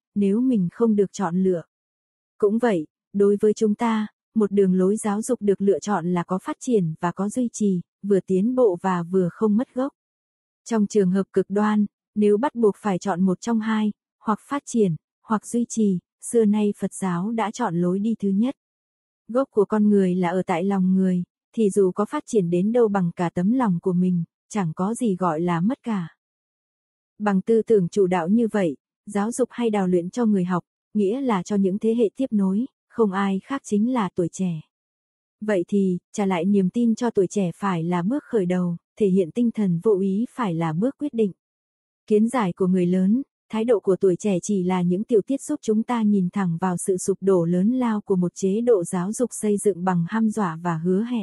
nếu mình không được chọn lựa. Cũng vậy, đối với chúng ta, một đường lối giáo dục được lựa chọn là có phát triển và có duy trì, vừa tiến bộ và vừa không mất gốc. Trong trường hợp cực đoan, nếu bắt buộc phải chọn một trong hai, hoặc phát triển, hoặc duy trì, xưa nay Phật giáo đã chọn lối đi thứ nhất. Gốc của con người là ở tại lòng người, thì dù có phát triển đến đâu bằng cả tấm lòng của mình, chẳng có gì gọi là mất cả. Bằng tư tưởng chủ đạo như vậy, giáo dục hay đào luyện cho người học, nghĩa là cho những thế hệ tiếp nối, không ai khác chính là tuổi trẻ. Vậy thì, trả lại niềm tin cho tuổi trẻ phải là bước khởi đầu, thể hiện tinh thần vô ý phải là bước quyết định. Kiến giải của người lớn, thái độ của tuổi trẻ chỉ là những tiểu tiết giúp chúng ta nhìn thẳng vào sự sụp đổ lớn lao của một chế độ giáo dục xây dựng bằng hăm dọa và hứa hẹn.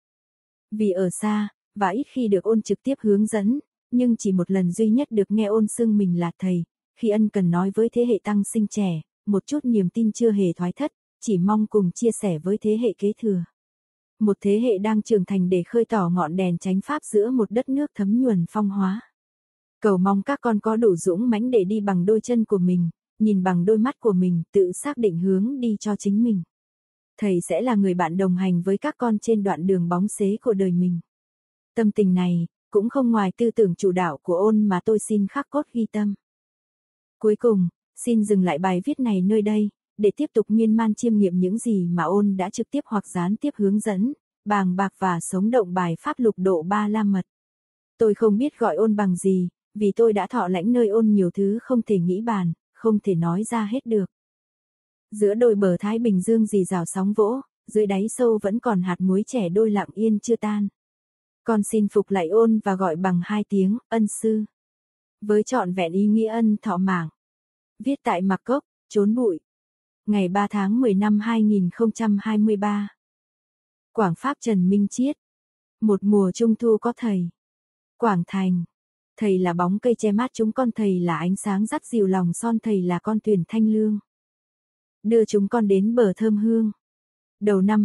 Vì ở xa, và ít khi được ôn trực tiếp hướng dẫn, nhưng chỉ một lần duy nhất được nghe ôn xưng mình là thầy, khi ân cần nói với thế hệ tăng sinh trẻ, một chút niềm tin chưa hề thoái thất, chỉ mong cùng chia sẻ với thế hệ kế thừa. Một thế hệ đang trưởng thành để khơi tỏ ngọn đèn chánh pháp giữa một đất nước thấm nhuần phong hóa. Cầu mong các con có đủ dũng mãnh để đi bằng đôi chân của mình, nhìn bằng đôi mắt của mình, tự xác định hướng đi cho chính mình. Thầy sẽ là người bạn đồng hành với các con trên đoạn đường bóng xế của đời mình. Tâm tình này, cũng không ngoài tư tưởng chủ đạo của ôn mà tôi xin khắc cốt ghi tâm. Cuối cùng, xin dừng lại bài viết này nơi đây, để tiếp tục miên man chiêm nghiệm những gì mà ôn đã trực tiếp hoặc gián tiếp hướng dẫn, bàng bạc và sống động bài pháp lục độ ba la mật. Tôi không biết gọi ôn bằng gì, vì tôi đã thọ lãnh nơi ôn nhiều thứ không thể nghĩ bàn, không thể nói ra hết được. Giữa đôi bờ Thái Bình Dương rì rào sóng vỗ, dưới đáy sâu vẫn còn hạt muối trẻ đôi lặng yên chưa tan. Con xin phục lại ôn và gọi bằng hai tiếng, ân sư. Với trọn vẹn ý nghĩa ân thọ mạng. Viết tại Mạc Cốc, Chốn Bụi. Ngày 3 tháng 10 năm 2023. Quảng Pháp Trần Minh Chiết. Một mùa trung thu có thầy. Quảng Thành. Thầy là bóng cây che mát chúng con, thầy là ánh sáng dắt dìu lòng son, thầy là con thuyền thanh lương. Đưa chúng con đến bờ thơm hương. Đầu năm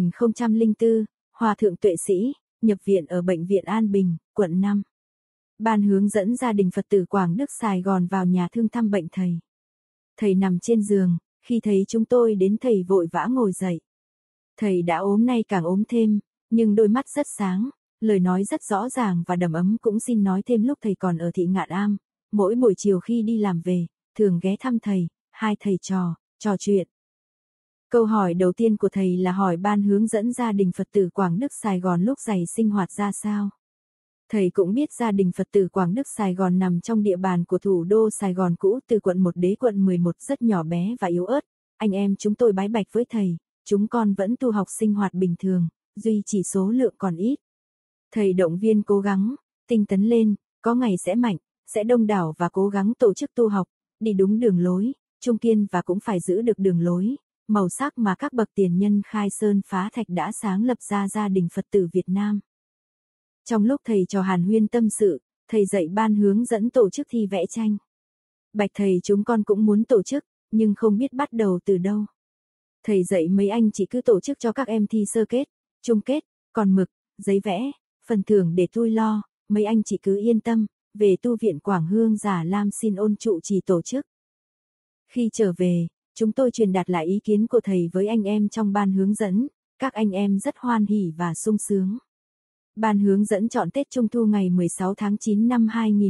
2004, Hòa thượng Tuệ Sĩ, nhập viện ở Bệnh viện An Bình, quận 5. Ban hướng dẫn gia đình Phật tử Quảng Đức Sài Gòn vào nhà thương thăm bệnh thầy. Thầy nằm trên giường, khi thấy chúng tôi đến thầy vội vã ngồi dậy. Thầy đã ốm, nay càng ốm thêm, nhưng đôi mắt rất sáng, lời nói rất rõ ràng và đầm ấm. Cũng xin nói thêm lúc thầy còn ở thị Ngạn Am, mỗi buổi chiều khi đi làm về, thường ghé thăm thầy, hai thầy trò chuyện. Câu hỏi đầu tiên của thầy là hỏi ban hướng dẫn gia đình Phật tử Quảng Đức Sài Gòn lúc rày sinh hoạt ra sao. Thầy cũng biết gia đình Phật tử Quảng Đức Sài Gòn nằm trong địa bàn của thủ đô Sài Gòn cũ, từ quận 1 đến quận 11, rất nhỏ bé và yếu ớt. Anh em chúng tôi bái bạch với thầy, chúng con vẫn tu học sinh hoạt bình thường, duy chỉ số lượng còn ít. Thầy động viên cố gắng, tinh tấn lên, có ngày sẽ mạnh, sẽ đông đảo và cố gắng tổ chức tu học, đi đúng đường lối, trung kiên và cũng phải giữ được đường lối, màu sắc mà các bậc tiền nhân khai sơn phá thạch đã sáng lập ra gia đình Phật tử Việt Nam. Trong lúc thầy trò hàn huyên tâm sự, thầy dạy ban hướng dẫn tổ chức thi vẽ tranh. Bạch thầy chúng con cũng muốn tổ chức, nhưng không biết bắt đầu từ đâu. Thầy dạy mấy anh chị cứ tổ chức cho các em thi sơ kết, chung kết, còn mực, giấy vẽ, phần thưởng để tui lo, mấy anh chị cứ yên tâm, về tu viện Quảng Hương Già Lam xin ôn trụ trì tổ chức. Khi trở về, chúng tôi truyền đạt lại ý kiến của thầy với anh em trong ban hướng dẫn, các anh em rất hoan hỉ và sung sướng. Ban hướng dẫn chọn Tết Trung thu ngày 16 tháng 9 năm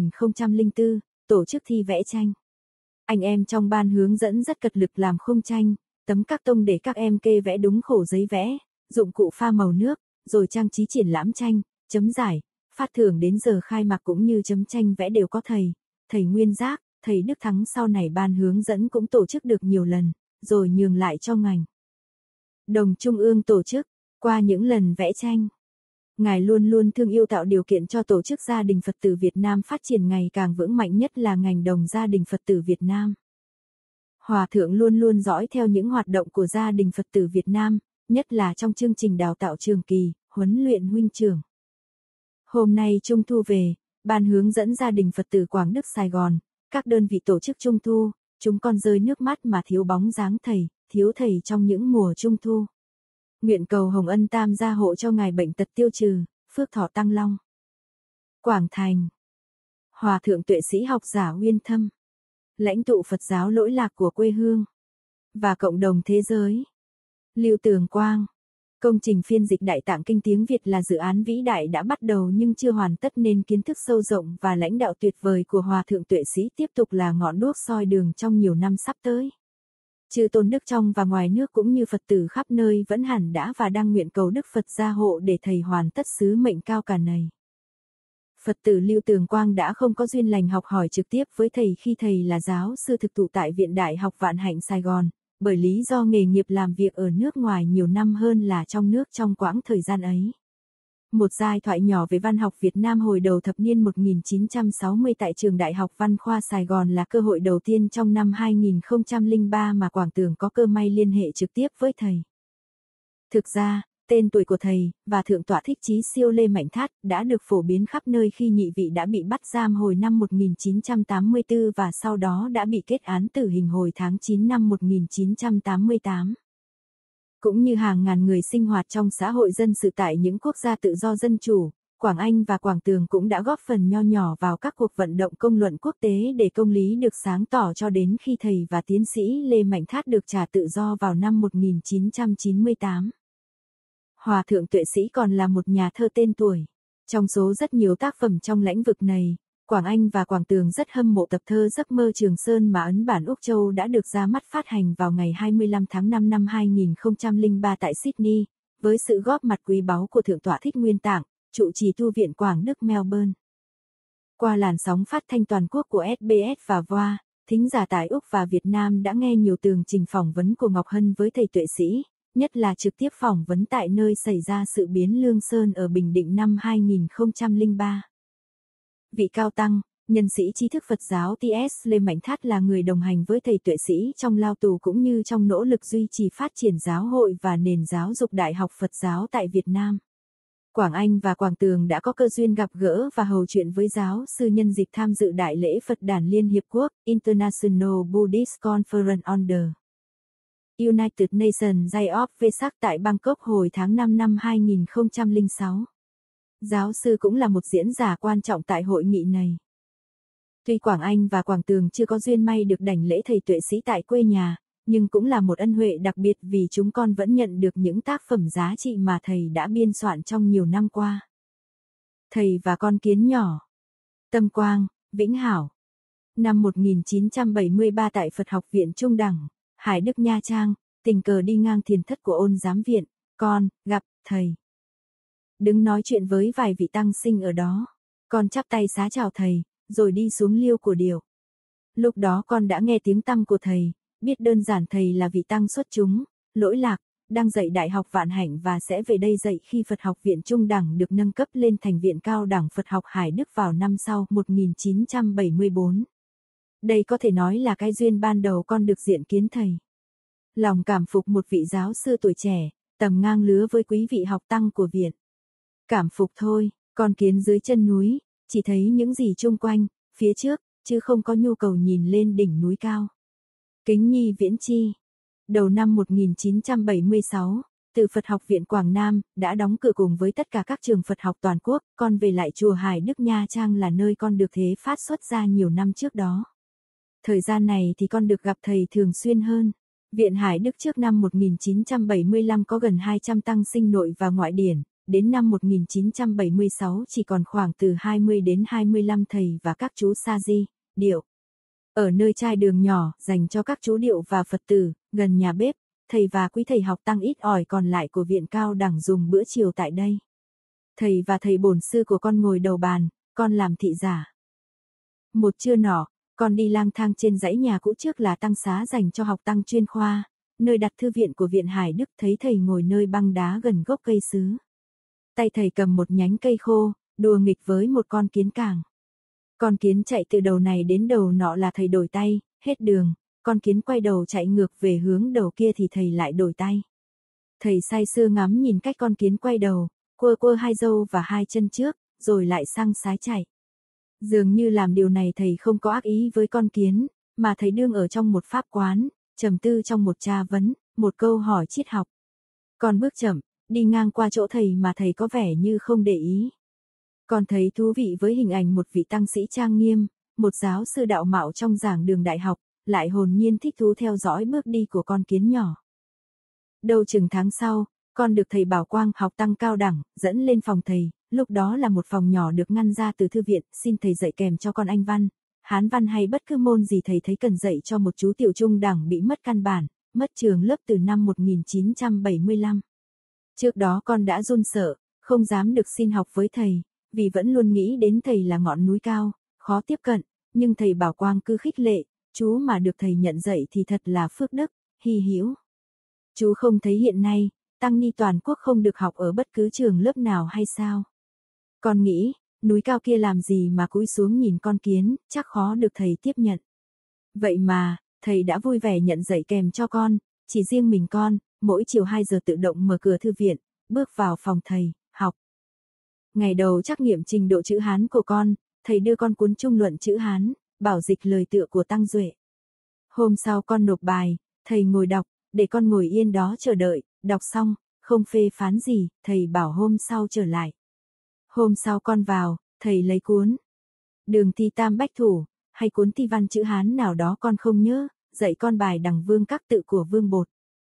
2004, tổ chức thi vẽ tranh. Anh em trong ban hướng dẫn rất cật lực làm khung tranh, tấm các tông để các em kê vẽ đúng khổ giấy vẽ, dụng cụ pha màu nước, rồi trang trí triển lãm tranh, chấm giải, phát thưởng đến giờ khai mạc cũng như chấm tranh vẽ đều có thầy Nguyên Giác, thầy Đức Thắng. Sau này ban hướng dẫn cũng tổ chức được nhiều lần, rồi nhường lại cho ngành Đồng Trung ương tổ chức. Qua những lần vẽ tranh, Ngài luôn luôn thương yêu tạo điều kiện cho tổ chức gia đình Phật tử Việt Nam phát triển ngày càng vững mạnh, nhất là ngành đồng gia đình Phật tử Việt Nam. Hòa thượng luôn luôn dõi theo những hoạt động của gia đình Phật tử Việt Nam, nhất là trong chương trình đào tạo trường kỳ, huấn luyện huynh trưởng. Hôm nay Trung thu về, ban hướng dẫn gia đình Phật tử Quảng Đức Sài Gòn, các đơn vị tổ chức Trung thu, chúng con rơi nước mắt mà thiếu bóng dáng thầy, thiếu thầy trong những mùa Trung thu. Nguyện cầu Hồng Ân Tam gia hộ cho ngài bệnh tật tiêu trừ, phước thọ tăng long. Quảng Thành. Hòa thượng Tuệ Sĩ học giả uyên thâm. lãnh tụ Phật giáo lỗi lạc của quê hương và cộng đồng thế giới. Lưu Tường Quang. Công trình phiên dịch Đại Tạng Kinh tiếng Việt là dự án vĩ đại đã bắt đầu nhưng chưa hoàn tất, nên kiến thức sâu rộng và lãnh đạo tuyệt vời của Hòa Thượng Tuệ Sĩ tiếp tục là ngọn đuốc soi đường trong nhiều năm sắp tới. Chư tôn đức trong và ngoài nước cũng như Phật tử khắp nơi vẫn hẳn đã và đang nguyện cầu Đức Phật gia hộ để thầy hoàn tất sứ mệnh cao cả này. Phật tử Lưu Tường Quang đã không có duyên lành học hỏi trực tiếp với thầy khi thầy là giáo sư thực thụ tại Viện Đại học Vạn Hạnh Sài Gòn, bởi lý do nghề nghiệp làm việc ở nước ngoài nhiều năm hơn là trong nước trong quãng thời gian ấy. Một giai thoại nhỏ về văn học Việt Nam hồi đầu thập niên 1960 tại Trường Đại học Văn khoa Sài Gòn là cơ hội đầu tiên trong năm 2003 mà Quảng Tường có cơ may liên hệ trực tiếp với thầy. Thực ra, tên tuổi của thầy và Thượng tọa Thích Chí Siêu Lê Mạnh Thát đã được phổ biến khắp nơi khi nhị vị đã bị bắt giam hồi năm 1984 và sau đó đã bị kết án tử hình hồi tháng 9 năm 1988. Cũng như hàng ngàn người sinh hoạt trong xã hội dân sự tại những quốc gia tự do dân chủ, Quảng Anh và Quảng Tường cũng đã góp phần nho nhỏ vào các cuộc vận động công luận quốc tế để công lý được sáng tỏ cho đến khi thầy và tiến sĩ Lê Mạnh Thát được trả tự do vào năm 1998. Hòa Thượng Tuệ Sĩ còn là một nhà thơ tên tuổi. Trong số rất nhiều tác phẩm trong lĩnh vực này, Quảng Anh và Quảng Tường rất hâm mộ tập thơ Giấc mơ Trường Sơn mà ấn bản Úc Châu đã được ra mắt phát hành vào ngày 25 tháng 5 năm 2003 tại Sydney, với sự góp mặt quý báu của Thượng tọa Thích Nguyên Tạng, trụ trì tu viện Quảng Đức Melbourne. Qua làn sóng phát thanh toàn quốc của SBS và VOA, thính giả tại Úc và Việt Nam đã nghe nhiều tường trình phỏng vấn của Ngọc Hân với thầy Tuệ Sĩ, nhất là trực tiếp phỏng vấn tại nơi xảy ra sự biến Lương Sơn ở Bình Định năm 2003. Vị cao tăng, nhân sĩ trí thức Phật giáo T.S. Lê Mạnh Thát là người đồng hành với thầy Tuệ Sĩ trong lao tù cũng như trong nỗ lực duy trì phát triển giáo hội và nền giáo dục Đại học Phật giáo tại Việt Nam. Quảng Anh và Quảng Tường đã có cơ duyên gặp gỡ và hầu chuyện với giáo sư nhân dịp tham dự Đại lễ Phật đản Liên Hiệp Quốc International Buddhist Conference on the United Nations Day of Vesak tại Bangkok hồi tháng 5 năm 2006. Giáo sư cũng là một diễn giả quan trọng tại hội nghị này. Tuy Quảng Anh và Quảng Tường chưa có duyên may được đảnh lễ thầy Tuệ Sĩ tại quê nhà, nhưng cũng là một ân huệ đặc biệt vì chúng con vẫn nhận được những tác phẩm giá trị mà thầy đã biên soạn trong nhiều năm qua. Thầy và con kiến nhỏ. Tâm Quang, Vĩnh Hảo. Năm 1973 tại Phật học viện Trung Đẳng, Hải Đức Nha Trang, tình cờ đi ngang thiền thất của Ôn Giám Viện, con gặp thầy. Đứng nói chuyện với vài vị tăng sinh ở đó. Con chắp tay xá chào thầy, rồi đi xuống liêu của điệu. Lúc đó con đã nghe tiếng tăm của thầy, biết đơn giản thầy là vị tăng xuất chúng, lỗi lạc, đang dạy Đại học Vạn Hạnh và sẽ về đây dạy khi Phật học viện Trung Đẳng được nâng cấp lên thành Viện Cao đẳng Phật học Hải Đức vào năm sau 1974. Đây có thể nói là cái duyên ban đầu con được diện kiến thầy. Lòng cảm phục một vị giáo sư tuổi trẻ, tầm ngang lứa với quý vị học tăng của viện. Cảm phục thôi, con kiến dưới chân núi, chỉ thấy những gì chung quanh, phía trước, chứ không có nhu cầu nhìn lên đỉnh núi cao. Kính nhi viễn chi. Đầu năm 1976, từ Phật học viện Quảng Nam, đã đóng cửa cùng với tất cả các trường Phật học toàn quốc, con về lại chùa Hải Đức Nha Trang là nơi con được thế phát xuất ra nhiều năm trước đó. Thời gian này thì con được gặp thầy thường xuyên hơn. Viện Hải Đức trước năm 1975 có gần 200 tăng sinh nội và ngoại điển, đến năm 1976 chỉ còn khoảng từ 20 đến 25 thầy và các chú sa di, điệu. Ở nơi chai đường nhỏ dành cho các chú điệu và Phật tử, gần nhà bếp, thầy và quý thầy học tăng ít ỏi còn lại của viện cao đẳng dùng bữa chiều tại đây. Thầy và thầy bổn sư của con ngồi đầu bàn, con làm thị giả. Một trưa nọ, con đi lang thang trên dãy nhà cũ trước là tăng xá dành cho học tăng chuyên khoa, nơi đặt thư viện của viện Hải Đức, thấy thầy ngồi nơi băng đá gần gốc cây sứ. Tay thầy cầm một nhánh cây khô, đùa nghịch với một con kiến càng. Con kiến chạy từ đầu này đến đầu nọ là thầy đổi tay, hết đường, con kiến quay đầu chạy ngược về hướng đầu kia thì thầy lại đổi tay. Thầy say sưa ngắm nhìn cách con kiến quay đầu, quơ quơ hai râu và hai chân trước, rồi lại sang sái chạy. Dường như làm điều này thầy không có ác ý với con kiến, mà thầy đương ở trong một pháp quán, trầm tư trong một tra vấn, một câu hỏi triết học. Con bước chậm, đi ngang qua chỗ thầy mà thầy có vẻ như không để ý. Con thấy thú vị với hình ảnh một vị tăng sĩ trang nghiêm, một giáo sư đạo mạo trong giảng đường đại học, lại hồn nhiên thích thú theo dõi bước đi của con kiến nhỏ. Đâu chừng tháng sau, con được thầy Bảo Quang học tăng cao đẳng, dẫn lên phòng thầy, lúc đó là một phòng nhỏ được ngăn ra từ thư viện, xin thầy dạy kèm cho con Anh văn, Hán văn hay bất cứ môn gì thầy thấy cần dạy cho một chú tiểu trung đẳng bị mất căn bản, mất trường lớp từ năm 1975. Trước đó con đã run sợ, không dám được xin học với thầy, vì vẫn luôn nghĩ đến thầy là ngọn núi cao, khó tiếp cận, nhưng thầy Bảo Quang cứ khích lệ, chú mà được thầy nhận dạy thì thật là phước đức, hy hữu. Chú không thấy hiện nay, tăng ni toàn quốc không được học ở bất cứ trường lớp nào hay sao? Con nghĩ, núi cao kia làm gì mà cúi xuống nhìn con kiến, chắc khó được thầy tiếp nhận. Vậy mà, thầy đã vui vẻ nhận dạy kèm cho con, chỉ riêng mình con, mỗi chiều 2 giờ tự động mở cửa thư viện, bước vào phòng thầy, học. Ngày đầu trắc nghiệm trình độ chữ Hán của con, thầy đưa con cuốn Trung luận chữ Hán, bảo dịch lời tựa của Tăng Duệ. Hôm sau con nộp bài, thầy ngồi đọc, để con ngồi yên đó chờ đợi, đọc xong, không phê phán gì, thầy bảo hôm sau trở lại. Hôm sau con vào, thầy lấy cuốn Đường thi tam bách thủ, hay cuốn thi văn chữ Hán nào đó con không nhớ, dạy con bài đằng vương các tự của Vương Bột.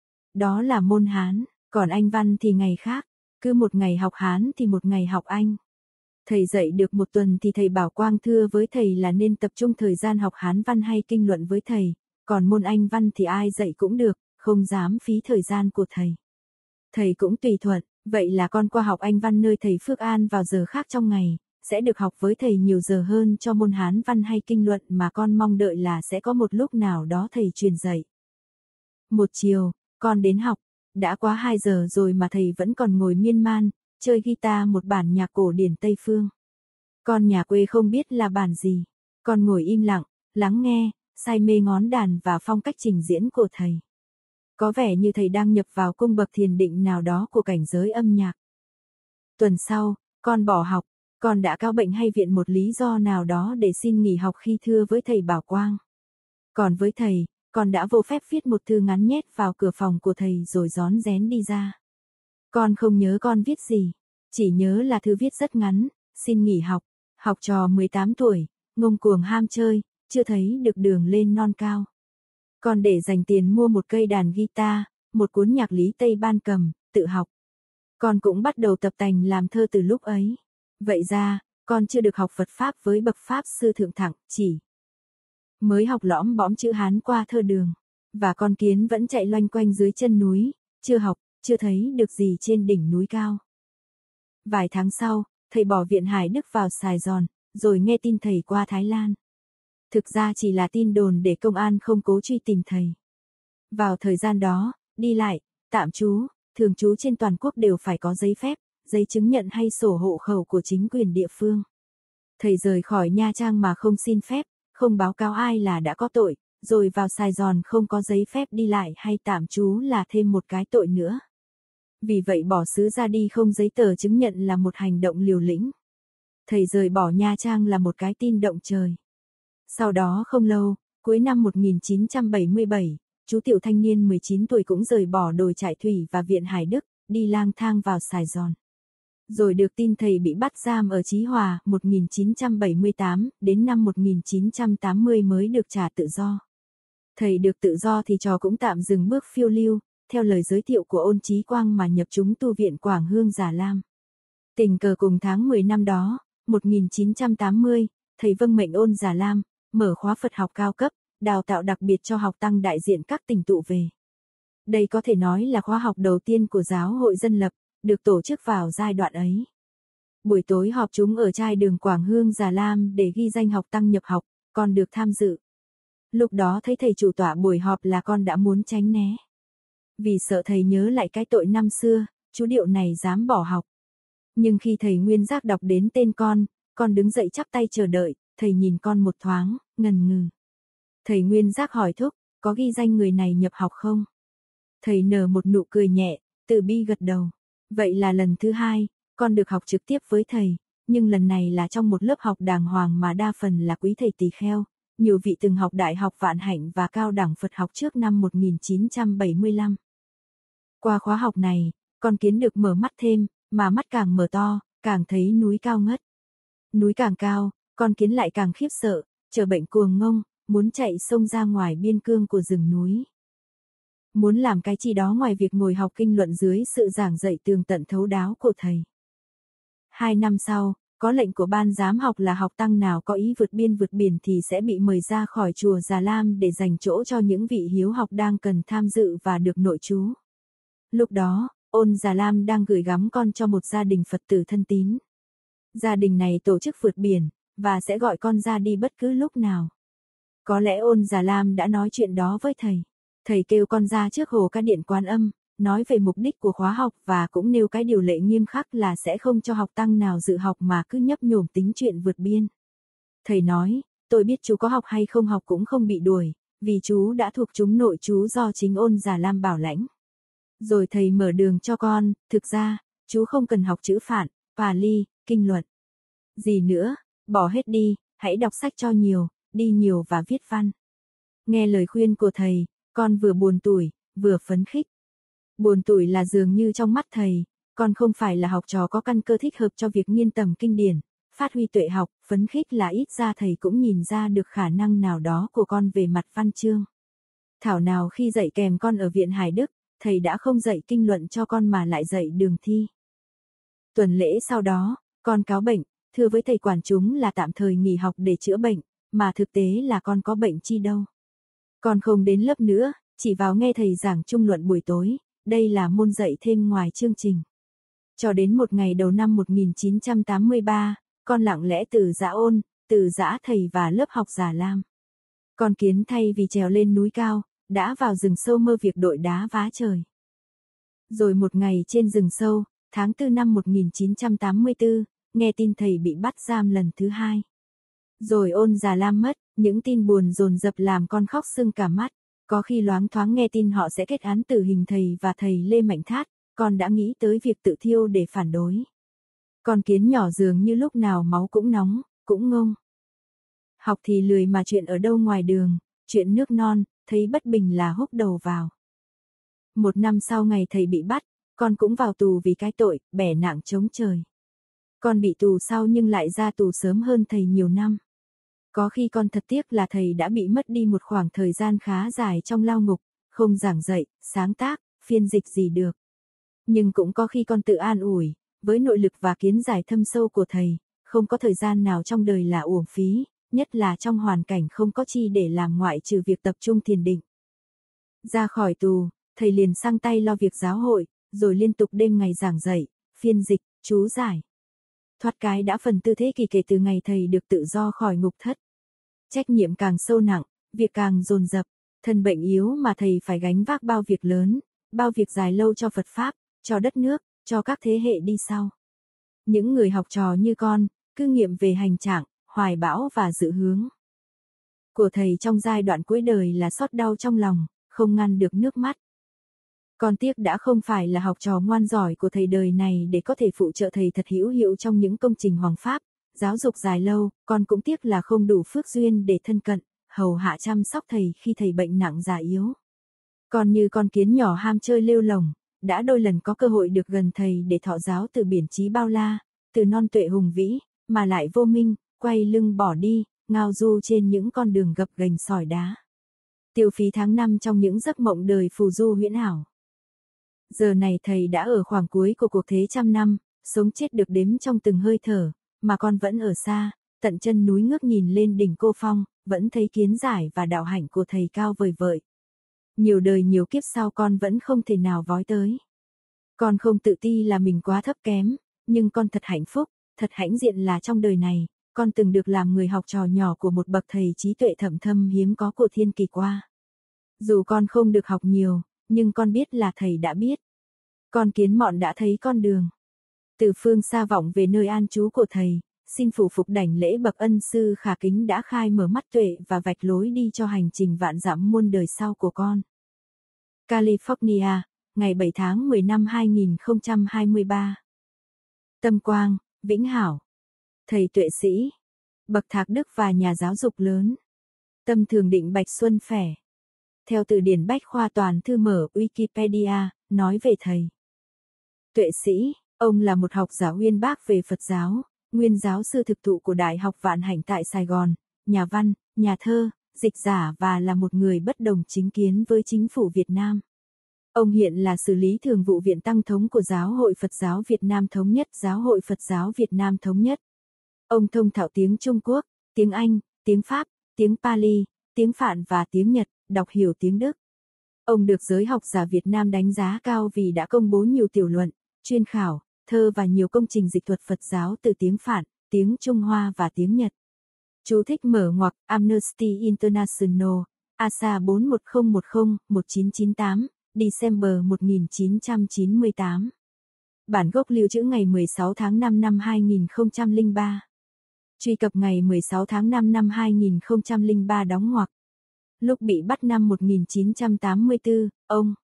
Đó là môn Hán, còn Anh văn thì ngày khác, cứ một ngày học Hán thì một ngày học Anh. Thầy dạy được một tuần thì thầy Bảo Quang thưa với thầy là nên tập trung thời gian học Hán văn hay kinh luận với thầy, còn môn Anh văn thì ai dạy cũng được, không dám phí thời gian của thầy. Thầy cũng tùy thuận, vậy là con qua học Anh văn nơi thầy Phước An vào giờ khác trong ngày, sẽ được học với thầy nhiều giờ hơn cho môn Hán văn hay kinh luận mà con mong đợi là sẽ có một lúc nào đó thầy truyền dạy. Một chiều, con đến học, đã quá 2 giờ rồi mà thầy vẫn còn ngồi miên man, chơi guitar một bản nhạc cổ điển Tây Phương. Con nhà quê không biết là bản gì, con ngồi im lặng, lắng nghe, say mê ngón đàn và phong cách trình diễn của thầy. Có vẻ như thầy đang nhập vào cung bậc thiền định nào đó của cảnh giới âm nhạc. Tuần sau, con bỏ học, con đã cáo bệnh hay viện một lý do nào đó để xin nghỉ học khi thưa với thầy Bảo Quang. Còn với thầy, con đã vô phép viết một thư ngắn nhét vào cửa phòng của thầy rồi rón rén đi ra. Con không nhớ con viết gì, chỉ nhớ là thư viết rất ngắn, xin nghỉ học, học trò 18 tuổi, ngông cuồng ham chơi, chưa thấy được đường lên non cao. Con để dành tiền mua một cây đàn guitar, một cuốn nhạc lý Tây ban cầm, tự học. Con cũng bắt đầu tập tành làm thơ từ lúc ấy. Vậy ra, con chưa được học Phật Pháp với bậc Pháp sư thượng thẳng, chỉ mới học lõm bõm chữ Hán qua thơ đường. Và con kiến vẫn chạy loanh quanh dưới chân núi, chưa học, chưa thấy được gì trên đỉnh núi cao. Vài tháng sau, thầy bỏ viện Hải Đức vào Sài Gòn, rồi nghe tin thầy qua Thái Lan. Thực ra chỉ là tin đồn để công an không cố truy tìm thầy. Vào thời gian đó, đi lại, tạm trú, thường trú trên toàn quốc đều phải có giấy phép, giấy chứng nhận hay sổ hộ khẩu của chính quyền địa phương. Thầy rời khỏi Nha Trang mà không xin phép, không báo cáo ai là đã có tội, rồi vào Sài Gòn không có giấy phép đi lại hay tạm trú là thêm một cái tội nữa. Vì vậy bỏ xứ ra đi không giấy tờ chứng nhận là một hành động liều lĩnh. Thầy rời bỏ Nha Trang là một cái tin động trời. Sau đó không lâu, cuối năm 1977, chú tiểu thanh niên 19 tuổi cũng rời bỏ đồi Trại Thủy và viện Hải Đức, đi lang thang vào Sài Gòn. Rồi được tin thầy bị bắt giam ở Chí Hòa 1978, đến năm 1980 mới được trả tự do. Thầy được tự do thì trò cũng tạm dừng bước phiêu lưu, theo lời giới thiệu của Ôn Chí Quang mà nhập chúng tu viện Quảng Hương Già Lam. Tình cờ cùng tháng 10 năm đó, 1980, thầy vâng mệnh Ôn Già Lam, mở khóa Phật học cao cấp, đào tạo đặc biệt cho học tăng đại diện các tỉnh tụ về. Đây có thể nói là khóa học đầu tiên của giáo hội dân lập, được tổ chức vào giai đoạn ấy. Buổi tối họp chúng ở trai đường Quảng Hương Già Lam để ghi danh học tăng nhập học, con được tham dự. Lúc đó thấy thầy chủ tọa buổi họp là con đã muốn tránh né. Vì sợ thầy nhớ lại cái tội năm xưa, chú điệu này dám bỏ học. Nhưng khi thầy Nguyên Giác đọc đến tên con đứng dậy chắp tay chờ đợi, thầy nhìn con một thoáng, ngần ngừ. Thầy Nguyên Giác hỏi thúc, có ghi danh người này nhập học không? Thầy nở một nụ cười nhẹ, từ bi gật đầu. Vậy là lần thứ 2, con được học trực tiếp với thầy, nhưng lần này là trong một lớp học đàng hoàng mà đa phần là quý thầy tỳ kheo, nhiều vị từng học Đại học Vạn Hạnh và Cao đẳng Phật học trước năm 1975. Qua khóa học này, con kiến được mở mắt thêm, mà mắt càng mở to, càng thấy núi cao ngất. Núi càng cao, con kiến lại càng khiếp sợ, chờ bệnh cuồng ngông, muốn chạy xông ra ngoài biên cương của rừng núi. Muốn làm cái chi đó ngoài việc ngồi học kinh luận dưới sự giảng dạy tường tận thấu đáo của thầy. 2 năm sau, có lệnh của ban giám học là học tăng nào có ý vượt biên vượt biển thì sẽ bị mời ra khỏi chùa Già Lam để dành chỗ cho những vị hiếu học đang cần tham dự và được nội trú. Lúc đó, Ôn Già Lam đang gửi gắm con cho một gia đình Phật tử thân tín. Gia đình này tổ chức vượt biển, và sẽ gọi con ra đi bất cứ lúc nào. Có lẽ Ôn Già Lam đã nói chuyện đó với thầy. Thầy kêu con ra trước hồ Ca Điện Quan Âm, nói về mục đích của khóa học và cũng nêu cái điều lệ nghiêm khắc là sẽ không cho học tăng nào dự học mà cứ nhấp nhổm tính chuyện vượt biên. Thầy nói, tôi biết chú có học hay không học cũng không bị đuổi, vì chú đã thuộc chúng nội chú do chính Ôn Già Lam bảo lãnh. Rồi thầy mở đường cho con, thực ra, chú không cần học chữ Phạn, Pali, kinh luận. Gì nữa, bỏ hết đi, hãy đọc sách cho nhiều, đi nhiều và viết văn. Nghe lời khuyên của thầy, con vừa buồn tủi, vừa phấn khích. Buồn tủi là dường như trong mắt thầy, con không phải là học trò có căn cơ thích hợp cho việc nghiên tầm kinh điển, phát huy tuệ học, phấn khích là ít ra thầy cũng nhìn ra được khả năng nào đó của con về mặt văn chương. Thảo nào khi dạy kèm con ở Viện Hải Đức, thầy đã không dạy kinh luận cho con mà lại dạy đường thi. Tuần lễ sau đó, con cáo bệnh, thưa với thầy quản chúng là tạm thời nghỉ học để chữa bệnh, mà thực tế là con có bệnh chi đâu. Con không đến lớp nữa, chỉ vào nghe thầy giảng trung luận buổi tối, đây là môn dạy thêm ngoài chương trình. Cho đến một ngày đầu năm 1983, con lặng lẽ từ giã Ôn, từ giã thầy và lớp học Già Lam. Con Kiến thay vì trèo lên núi cao, đã vào rừng sâu mơ việc đội đá vá trời. Rồi một ngày trên rừng sâu, tháng 4 năm 1984, nghe tin thầy bị bắt giam lần thứ 2. Rồi Ôn Già Lam mất, những tin buồn dồn dập làm con khóc sưng cả mắt. Có khi loáng thoáng nghe tin họ sẽ kết án tử hình thầy và thầy Lê Mạnh Thát, con đã nghĩ tới việc tự thiêu để phản đối. Con Kiến nhỏ dường như lúc nào máu cũng nóng, cũng ngông. Học thì lười mà chuyện ở đâu ngoài đường, chuyện nước non, thấy bất bình là húc đầu vào. 1 năm sau ngày thầy bị bắt, con cũng vào tù vì cái tội, bẻ nặng chống trời. Con bị tù sau nhưng lại ra tù sớm hơn thầy nhiều năm. Có khi con thật tiếc là thầy đã bị mất đi một khoảng thời gian khá dài trong lao ngục, không giảng dạy, sáng tác, phiên dịch gì được. Nhưng cũng có khi con tự an ủi, với nội lực và kiến giải thâm sâu của thầy, không có thời gian nào trong đời là uổng phí, nhất là trong hoàn cảnh không có chi để làm ngoại trừ việc tập trung thiền định. Ra khỏi tù, thầy liền sang tay lo việc giáo hội, rồi liên tục đêm ngày giảng dạy, phiên dịch, chú giải. Thoát cái đã phần tư thế kỷ kể từ ngày thầy được tự do khỏi ngục thất. Trách nhiệm càng sâu nặng, việc càng dồn dập, thân bệnh yếu mà thầy phải gánh vác bao việc lớn, bao việc dài lâu cho Phật Pháp, cho đất nước, cho các thế hệ đi sau. Những người học trò như con, cứ nghiệm về hành trạng, hoài bão và dự hướng của thầy trong giai đoạn cuối đời là xót đau trong lòng, không ngăn được nước mắt. Con tiếc đã không phải là học trò ngoan giỏi của thầy đời này để có thể phụ trợ thầy thật hữu hiệu trong những công trình hoàng pháp, giáo dục dài lâu, con cũng tiếc là không đủ phước duyên để thân cận, hầu hạ chăm sóc thầy khi thầy bệnh nặng già yếu. Con như con kiến nhỏ ham chơi lêu lổng, đã đôi lần có cơ hội được gần thầy để thọ giáo từ biển trí bao la, từ non tuệ hùng vĩ, mà lại vô minh, quay lưng bỏ đi, ngao du trên những con đường gập ghềnh sỏi đá. Tiêu phí tháng năm trong những giấc mộng đời phù du huyễn ảo. Giờ này thầy đã ở khoảng cuối của cuộc thế trăm năm, sống chết được đếm trong từng hơi thở, mà con vẫn ở xa, tận chân núi ngước nhìn lên đỉnh Cô Phong, vẫn thấy kiến giải và đạo hạnh của thầy cao vời vợi. Nhiều đời nhiều kiếp sau con vẫn không thể nào vói tới. Con không tự ti là mình quá thấp kém, nhưng con thật hạnh phúc, thật hãnh diện là trong đời này, con từng được làm người học trò nhỏ của một bậc thầy trí tuệ thậm thâm hiếm có của thiên kỳ qua. Dù con không được học nhiều, nhưng con biết là thầy đã biết. Con kiến mọn đã thấy con đường. Từ phương xa vọng về nơi an trú của thầy, xin phủ phục đảnh lễ bậc ân sư khả kính đã khai mở mắt tuệ và vạch lối đi cho hành trình vạn dặm muôn đời sau của con. California, ngày 7 tháng 10 năm 2023. Tâm Quang, Vĩnh Hảo. Thầy tuệ sĩ, bậc thạc đức và nhà giáo dục lớn. Tâm Thường Định Bạch Xuân Phẻ. Theo từ điển Bách khoa toàn thư mở Wikipedia, nói về thầy. Tuệ sĩ, ông là một học giả uyên bác về Phật giáo, nguyên giáo sư thực thụ của Đại học Vạn Hạnh tại Sài Gòn, nhà văn, nhà thơ, dịch giả và là một người bất đồng chính kiến với chính phủ Việt Nam. Ông hiện là xử lý thường vụ Viện Tăng thống của Giáo hội Phật giáo Việt Nam Thống nhất, Giáo hội Phật giáo Việt Nam Thống nhất. Ông thông thạo tiếng Trung Quốc, tiếng Anh, tiếng Pháp, tiếng Pali, tiếng Phạn và tiếng Nhật, đọc hiểu tiếng Đức. Ông được giới học giả Việt Nam đánh giá cao vì đã công bố nhiều tiểu luận, chuyên khảo, thơ và nhiều công trình dịch thuật Phật giáo từ tiếng Phạn, tiếng Trung Hoa và tiếng Nhật. Chú thích mở ngoặc Amnesty International, ASA 41010-1998, December 1998. Bản gốc lưu trữ ngày 16 tháng 5 năm 2003. Truy cập ngày 16 tháng 5 năm 2003 đóng ngoặc. Lúc bị bắt năm 1984, ông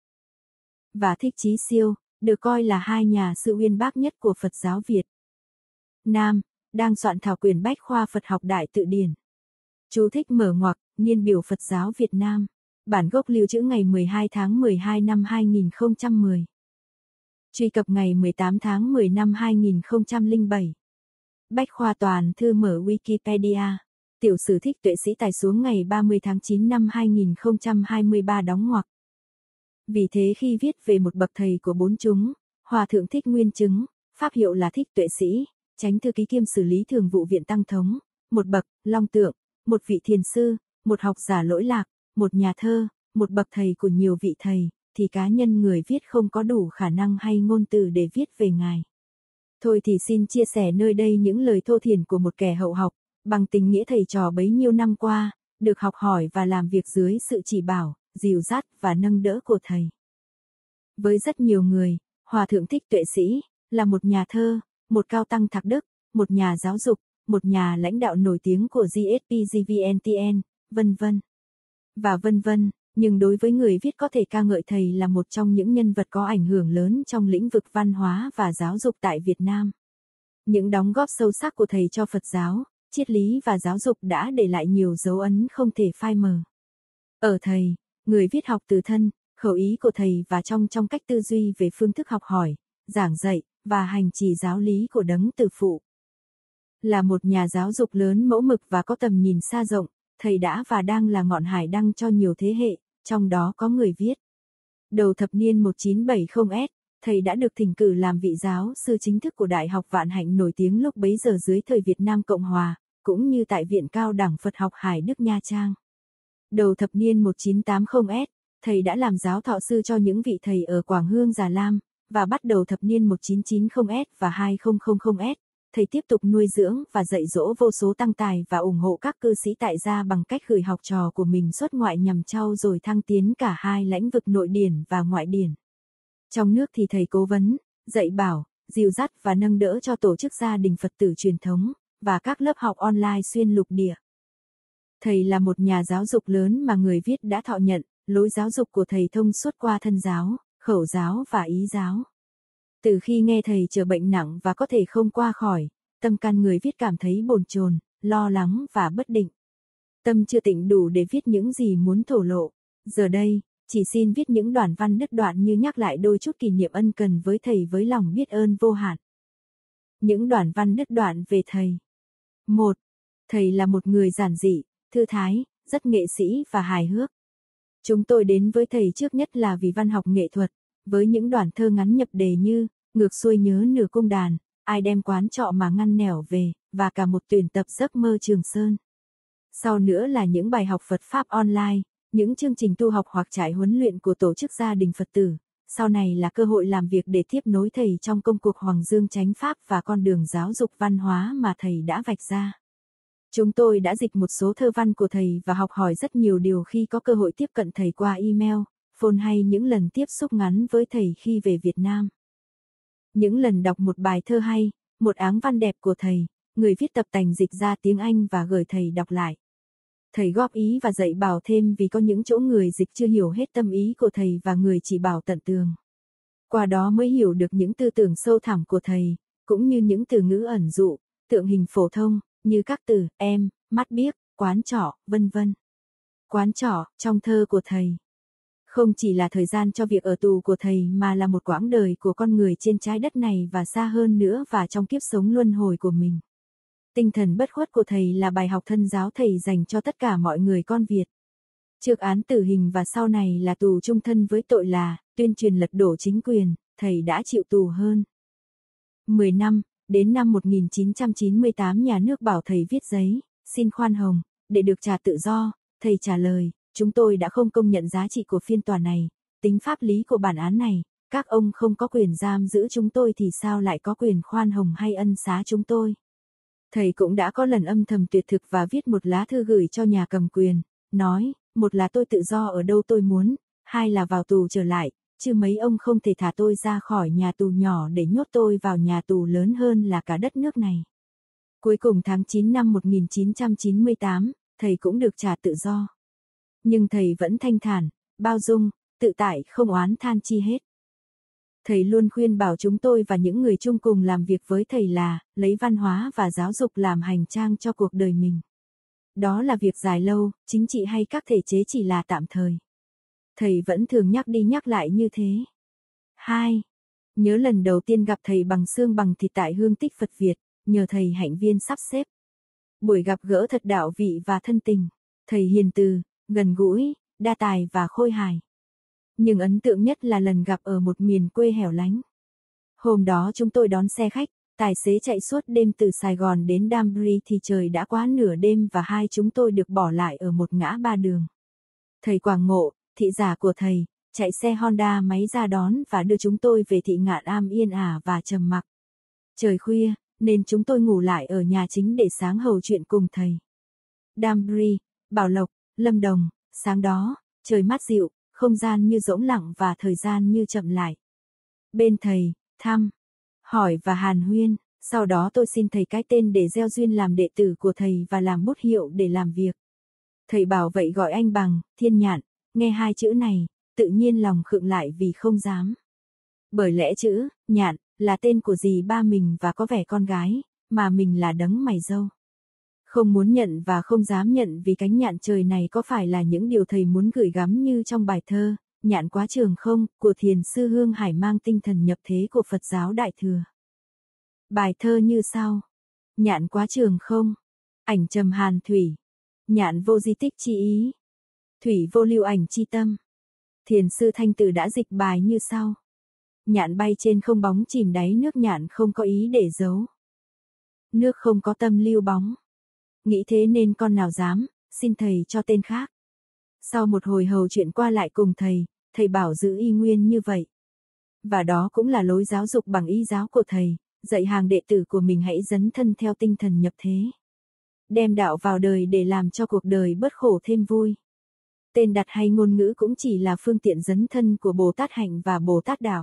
và Thích Chí Siêu, được coi là hai nhà sư uyên bác nhất của Phật giáo Việt Nam, đang soạn thảo quyển Bách khoa Phật học Đại Tự Điển. Chú thích mở ngoặc, Niên biểu Phật giáo Việt Nam. Bản gốc lưu trữ ngày 12 tháng 12 năm 2010. Truy cập ngày 18 tháng 10 năm 2007. Bách khoa toàn thư mở Wikipedia. Tiểu sử Thích Tuệ Sĩ tải xuống ngày 30 tháng 9 năm 2023 đóng ngoặc. Vì thế khi viết về một bậc thầy của bốn chúng, Hòa thượng Thích Nguyên Chứng, pháp hiệu là Thích Tuệ Sĩ, Chánh thư ký kiêm xử lý thường vụ Viện Tăng thống, một bậc long tượng, một vị thiền sư, một học giả lỗi lạc, một nhà thơ, một bậc thầy của nhiều vị thầy, thì cá nhân người viết không có đủ khả năng hay ngôn từ để viết về ngài. Thôi thì xin chia sẻ nơi đây những lời thô thiển của một kẻ hậu học, bằng tình nghĩa thầy trò bấy nhiêu năm qua, được học hỏi và làm việc dưới sự chỉ bảo, dìu dắt và nâng đỡ của thầy. Với rất nhiều người, Hòa thượng Thích Tuệ Sĩ là một nhà thơ, một cao tăng thạc đức, một nhà giáo dục, một nhà lãnh đạo nổi tiếng của GSP-GVNTN, vân vân. Và vân vân, nhưng đối với người viết có thể ca ngợi thầy là một trong những nhân vật có ảnh hưởng lớn trong lĩnh vực văn hóa và giáo dục tại Việt Nam. Những đóng góp sâu sắc của thầy cho Phật giáo, triết lý và giáo dục đã để lại nhiều dấu ấn không thể phai mờ. Ở thầy, người viết học từ thân, khẩu ý của thầy và trong cách tư duy về phương thức học hỏi, giảng dạy và hành trì giáo lý của Đấng Từ Phụ. Là một nhà giáo dục lớn mẫu mực và có tầm nhìn xa rộng, thầy đã và đang là ngọn hải đăng cho nhiều thế hệ, trong đó có người viết. Đầu thập niên 1970s, thầy đã được thỉnh cử làm vị giáo sư chính thức của Đại học Vạn Hạnh nổi tiếng lúc bấy giờ dưới thời Việt Nam Cộng Hòa, cũng như tại Viện Cao đẳng Phật học Hải Đức Nha Trang. Đầu thập niên 1980s, thầy đã làm giáo thọ sư cho những vị thầy ở Quảng Hương Già Lam, và bắt đầu thập niên 1990s và 2000s, thầy tiếp tục nuôi dưỡng và dạy dỗ vô số tăng tài và ủng hộ các cư sĩ tại gia bằng cách gửi học trò của mình xuất ngoại nhằm trau dồi thăng tiến cả hai lĩnh vực nội điển và ngoại điển. Trong nước thì thầy cố vấn, dạy bảo, dìu dắt và nâng đỡ cho tổ chức gia đình Phật tử truyền thống, và các lớp học online xuyên lục địa. Thầy là một nhà giáo dục lớn mà người viết đã thọ nhận, lối giáo dục của thầy thông suốt qua thân giáo, khẩu giáo và ý giáo. Từ khi nghe thầy trở bệnh nặng và có thể không qua khỏi, tâm can người viết cảm thấy bồn chồn, lo lắng và bất định. Tâm chưa tịnh đủ để viết những gì muốn thổ lộ. Giờ đây, chỉ xin viết những đoạn văn đứt đoạn như nhắc lại đôi chút kỷ niệm ân cần với thầy với lòng biết ơn vô hạn. Những đoạn văn đứt đoạn về thầy. 1. Thầy là một người giản dị, thư thái, rất nghệ sĩ và hài hước. Chúng tôi đến với thầy trước nhất là vì văn học nghệ thuật, với những đoạn thơ ngắn nhập đề như Ngược xuôi nhớ nửa cung đàn, Ai đem quán trọ mà ngăn nẻo về, và cả một tuyển tập Giấc mơ Trường Sơn. Sau nữa là những bài học Phật Pháp online, những chương trình tu học hoặc trại huấn luyện của tổ chức gia đình Phật tử. Sau này là cơ hội làm việc để tiếp nối thầy trong công cuộc Hoàng Dương Chánh Pháp và con đường giáo dục văn hóa mà thầy đã vạch ra. Chúng tôi đã dịch một số thơ văn của thầy và học hỏi rất nhiều điều khi có cơ hội tiếp cận thầy qua email, phone hay những lần tiếp xúc ngắn với thầy khi về Việt Nam. Những lần đọc một bài thơ hay, một áng văn đẹp của thầy, người viết tập tành dịch ra tiếng Anh và gửi thầy đọc lại. Thầy góp ý và dạy bảo thêm vì có những chỗ người dịch chưa hiểu hết tâm ý của thầy và người chỉ bảo tận tường. Qua đó mới hiểu được những tư tưởng sâu thẳm của thầy, cũng như những từ ngữ ẩn dụ, tượng hình phổ thông, như các từ em, mắt biếc, quán trọ, vân vân. Quán trọ, trong thơ của thầy, không chỉ là thời gian cho việc ở tù của thầy mà là một quãng đời của con người trên trái đất này và xa hơn nữa và trong kiếp sống luân hồi của mình. Tinh thần bất khuất của thầy là bài học thân giáo thầy dành cho tất cả mọi người con Việt. Trước án tử hình và sau này là tù chung thân với tội là tuyên truyền lật đổ chính quyền, thầy đã chịu tù hơn 10 năm, đến năm 1998 nhà nước bảo thầy viết giấy, xin khoan hồng, để được trả tự do, thầy trả lời, chúng tôi đã không công nhận giá trị của phiên tòa này, tính pháp lý của bản án này, các ông không có quyền giam giữ chúng tôi thì sao lại có quyền khoan hồng hay ân xá chúng tôi. Thầy cũng đã có lần âm thầm tuyệt thực và viết một lá thư gửi cho nhà cầm quyền, nói, một là tôi tự do ở đâu tôi muốn, hai là vào tù trở lại, chứ mấy ông không thể thả tôi ra khỏi nhà tù nhỏ để nhốt tôi vào nhà tù lớn hơn là cả đất nước này. Cuối cùng tháng 9 năm 1998, thầy cũng được trả tự do. Nhưng thầy vẫn thanh thản, bao dung, tự tại không oán than chi hết. Thầy luôn khuyên bảo chúng tôi và những người chung cùng làm việc với thầy là, lấy văn hóa và giáo dục làm hành trang cho cuộc đời mình. Đó là việc dài lâu, chính trị hay các thể chế chỉ là tạm thời. Thầy vẫn thường nhắc đi nhắc lại như thế. 2. Nhớ lần đầu tiên gặp thầy bằng xương bằng thịt tại Hương Tích Phật Việt, nhờ thầy hạnh viên sắp xếp. Buổi gặp gỡ thật đạo vị và thân tình. Thầy hiền từ, gần gũi, đa tài và khôi hài. Nhưng ấn tượng nhất là lần gặp ở một miền quê hẻo lánh. Hôm đó chúng tôi đón xe khách, tài xế chạy suốt đêm từ Sài Gòn đến Danbury thì trời đã quá nửa đêm và hai chúng tôi được bỏ lại ở một ngã ba đường. Thầy Quảng Ngộ, thị giả của thầy, chạy xe Honda máy ra đón và đưa chúng tôi về thị Ngạn Am yên ả và trầm mặc. Trời khuya, nên chúng tôi ngủ lại ở nhà chính để sáng hầu chuyện cùng thầy. Danbury, Bảo Lộc, Lâm Đồng, sáng đó, trời mát dịu, không gian như rỗng lặng và thời gian như chậm lại. Bên thầy, thăm, hỏi và hàn huyên, sau đó tôi xin thầy cái tên để gieo duyên làm đệ tử của thầy và làm bút hiệu để làm việc. Thầy bảo vậy gọi anh bằng, Thiên Nhạn, nghe hai chữ này, tự nhiên lòng khựng lại vì không dám. Bởi lẽ chữ, Nhạn, là tên của dì ba mình và có vẻ con gái, mà mình là đấng mày râu. Không muốn nhận và không dám nhận vì cánh nhạn trời này có phải là những điều thầy muốn gửi gắm như trong bài thơ, Nhạn quá trường không, của thiền sư Hương Hải mang tinh thần nhập thế của Phật giáo Đại Thừa. Bài thơ như sau. Nhạn quá trường không, ảnh trầm hàn thủy, nhạn vô di tích chi ý, thủy vô lưu ảnh chi tâm. Thiền sư Thanh Từ đã dịch bài như sau. Nhạn bay trên không bóng chìm đáy nước, nhạn không có ý để giấu. Nước không có tâm lưu bóng. Nghĩ thế nên con nào dám, xin thầy cho tên khác. Sau một hồi hầu chuyện qua lại cùng thầy bảo giữ y nguyên như vậy. Và đó cũng là lối giáo dục bằng y giáo của thầy, dạy hàng đệ tử của mình hãy dấn thân theo tinh thần nhập thế. Đem đạo vào đời để làm cho cuộc đời bớt khổ thêm vui. Tên đặt hay ngôn ngữ cũng chỉ là phương tiện dấn thân của Bồ Tát Hạnh và Bồ Tát Đạo.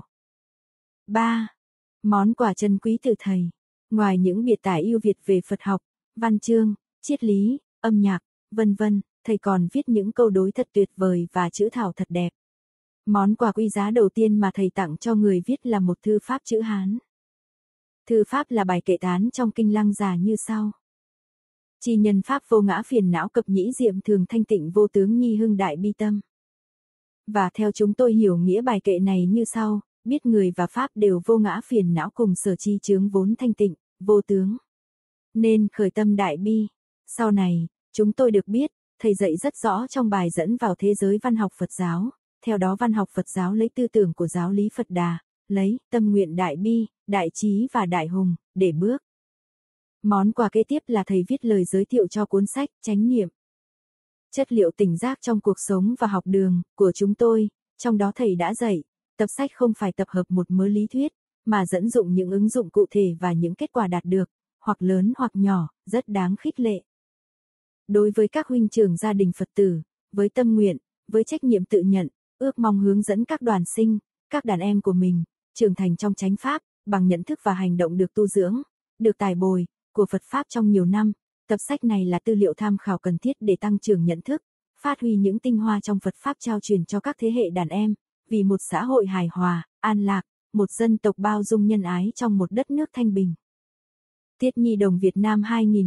3. Món quà chân quý từ thầy. Ngoài những biệt tải yêu Việt về Phật học, văn chương, triết lý, âm nhạc, vân vân, thầy còn viết những câu đối thật tuyệt vời và chữ thảo thật đẹp. Món quà quý giá đầu tiên mà thầy tặng cho người viết là một thư pháp chữ Hán. Thư pháp là bài kệ tán trong kinh Lăng Già như sau. Chi nhân pháp vô ngã phiền não cập nhĩ diệm thường thanh tịnh vô tướng nhi hưng đại bi tâm. Và theo chúng tôi hiểu nghĩa bài kệ này như sau, biết người và pháp đều vô ngã phiền não cùng sở chi chướng vốn thanh tịnh, vô tướng. Nên khởi tâm đại bi. Sau này, chúng tôi được biết, thầy dạy rất rõ trong bài dẫn vào thế giới văn học Phật giáo, theo đó văn học Phật giáo lấy tư tưởng của giáo lý Phật Đà, lấy tâm nguyện đại bi, đại trí và đại hùng, để bước. Món quà kế tiếp là thầy viết lời giới thiệu cho cuốn sách Chánh Niệm. Chất liệu tỉnh giác trong cuộc sống và học đường của chúng tôi, trong đó thầy đã dạy, tập sách không phải tập hợp một mớ lý thuyết, mà dẫn dụng những ứng dụng cụ thể và những kết quả đạt được, hoặc lớn hoặc nhỏ, rất đáng khích lệ. Đối với các huynh trưởng gia đình Phật tử, với tâm nguyện, với trách nhiệm tự nhận, ước mong hướng dẫn các đoàn sinh, các đàn em của mình, trưởng thành trong chánh pháp, bằng nhận thức và hành động được tu dưỡng, được tài bồi, của Phật Pháp trong nhiều năm, tập sách này là tư liệu tham khảo cần thiết để tăng trưởng nhận thức, phát huy những tinh hoa trong Phật Pháp trao truyền cho các thế hệ đàn em, vì một xã hội hài hòa, an lạc, một dân tộc bao dung nhân ái trong một đất nước thanh bình. Tiết Nhi Đồng Việt Nam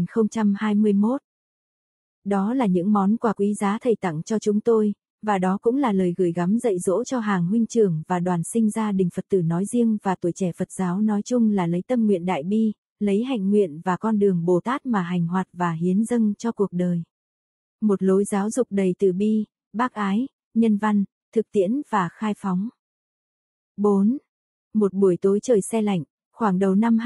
2021. Đó là những món quà quý giá thầy tặng cho chúng tôi, và đó cũng là lời gửi gắm dạy dỗ cho hàng huynh trưởng và đoàn sinh gia đình Phật tử nói riêng và tuổi trẻ Phật giáo nói chung là lấy tâm nguyện đại bi, lấy hạnh nguyện và con đường Bồ Tát mà hành hoạt và hiến dâng cho cuộc đời. Một lối giáo dục đầy từ bi, bác ái, nhân văn, thực tiễn và khai phóng. 4. Một buổi tối trời se lạnh, khoảng đầu năm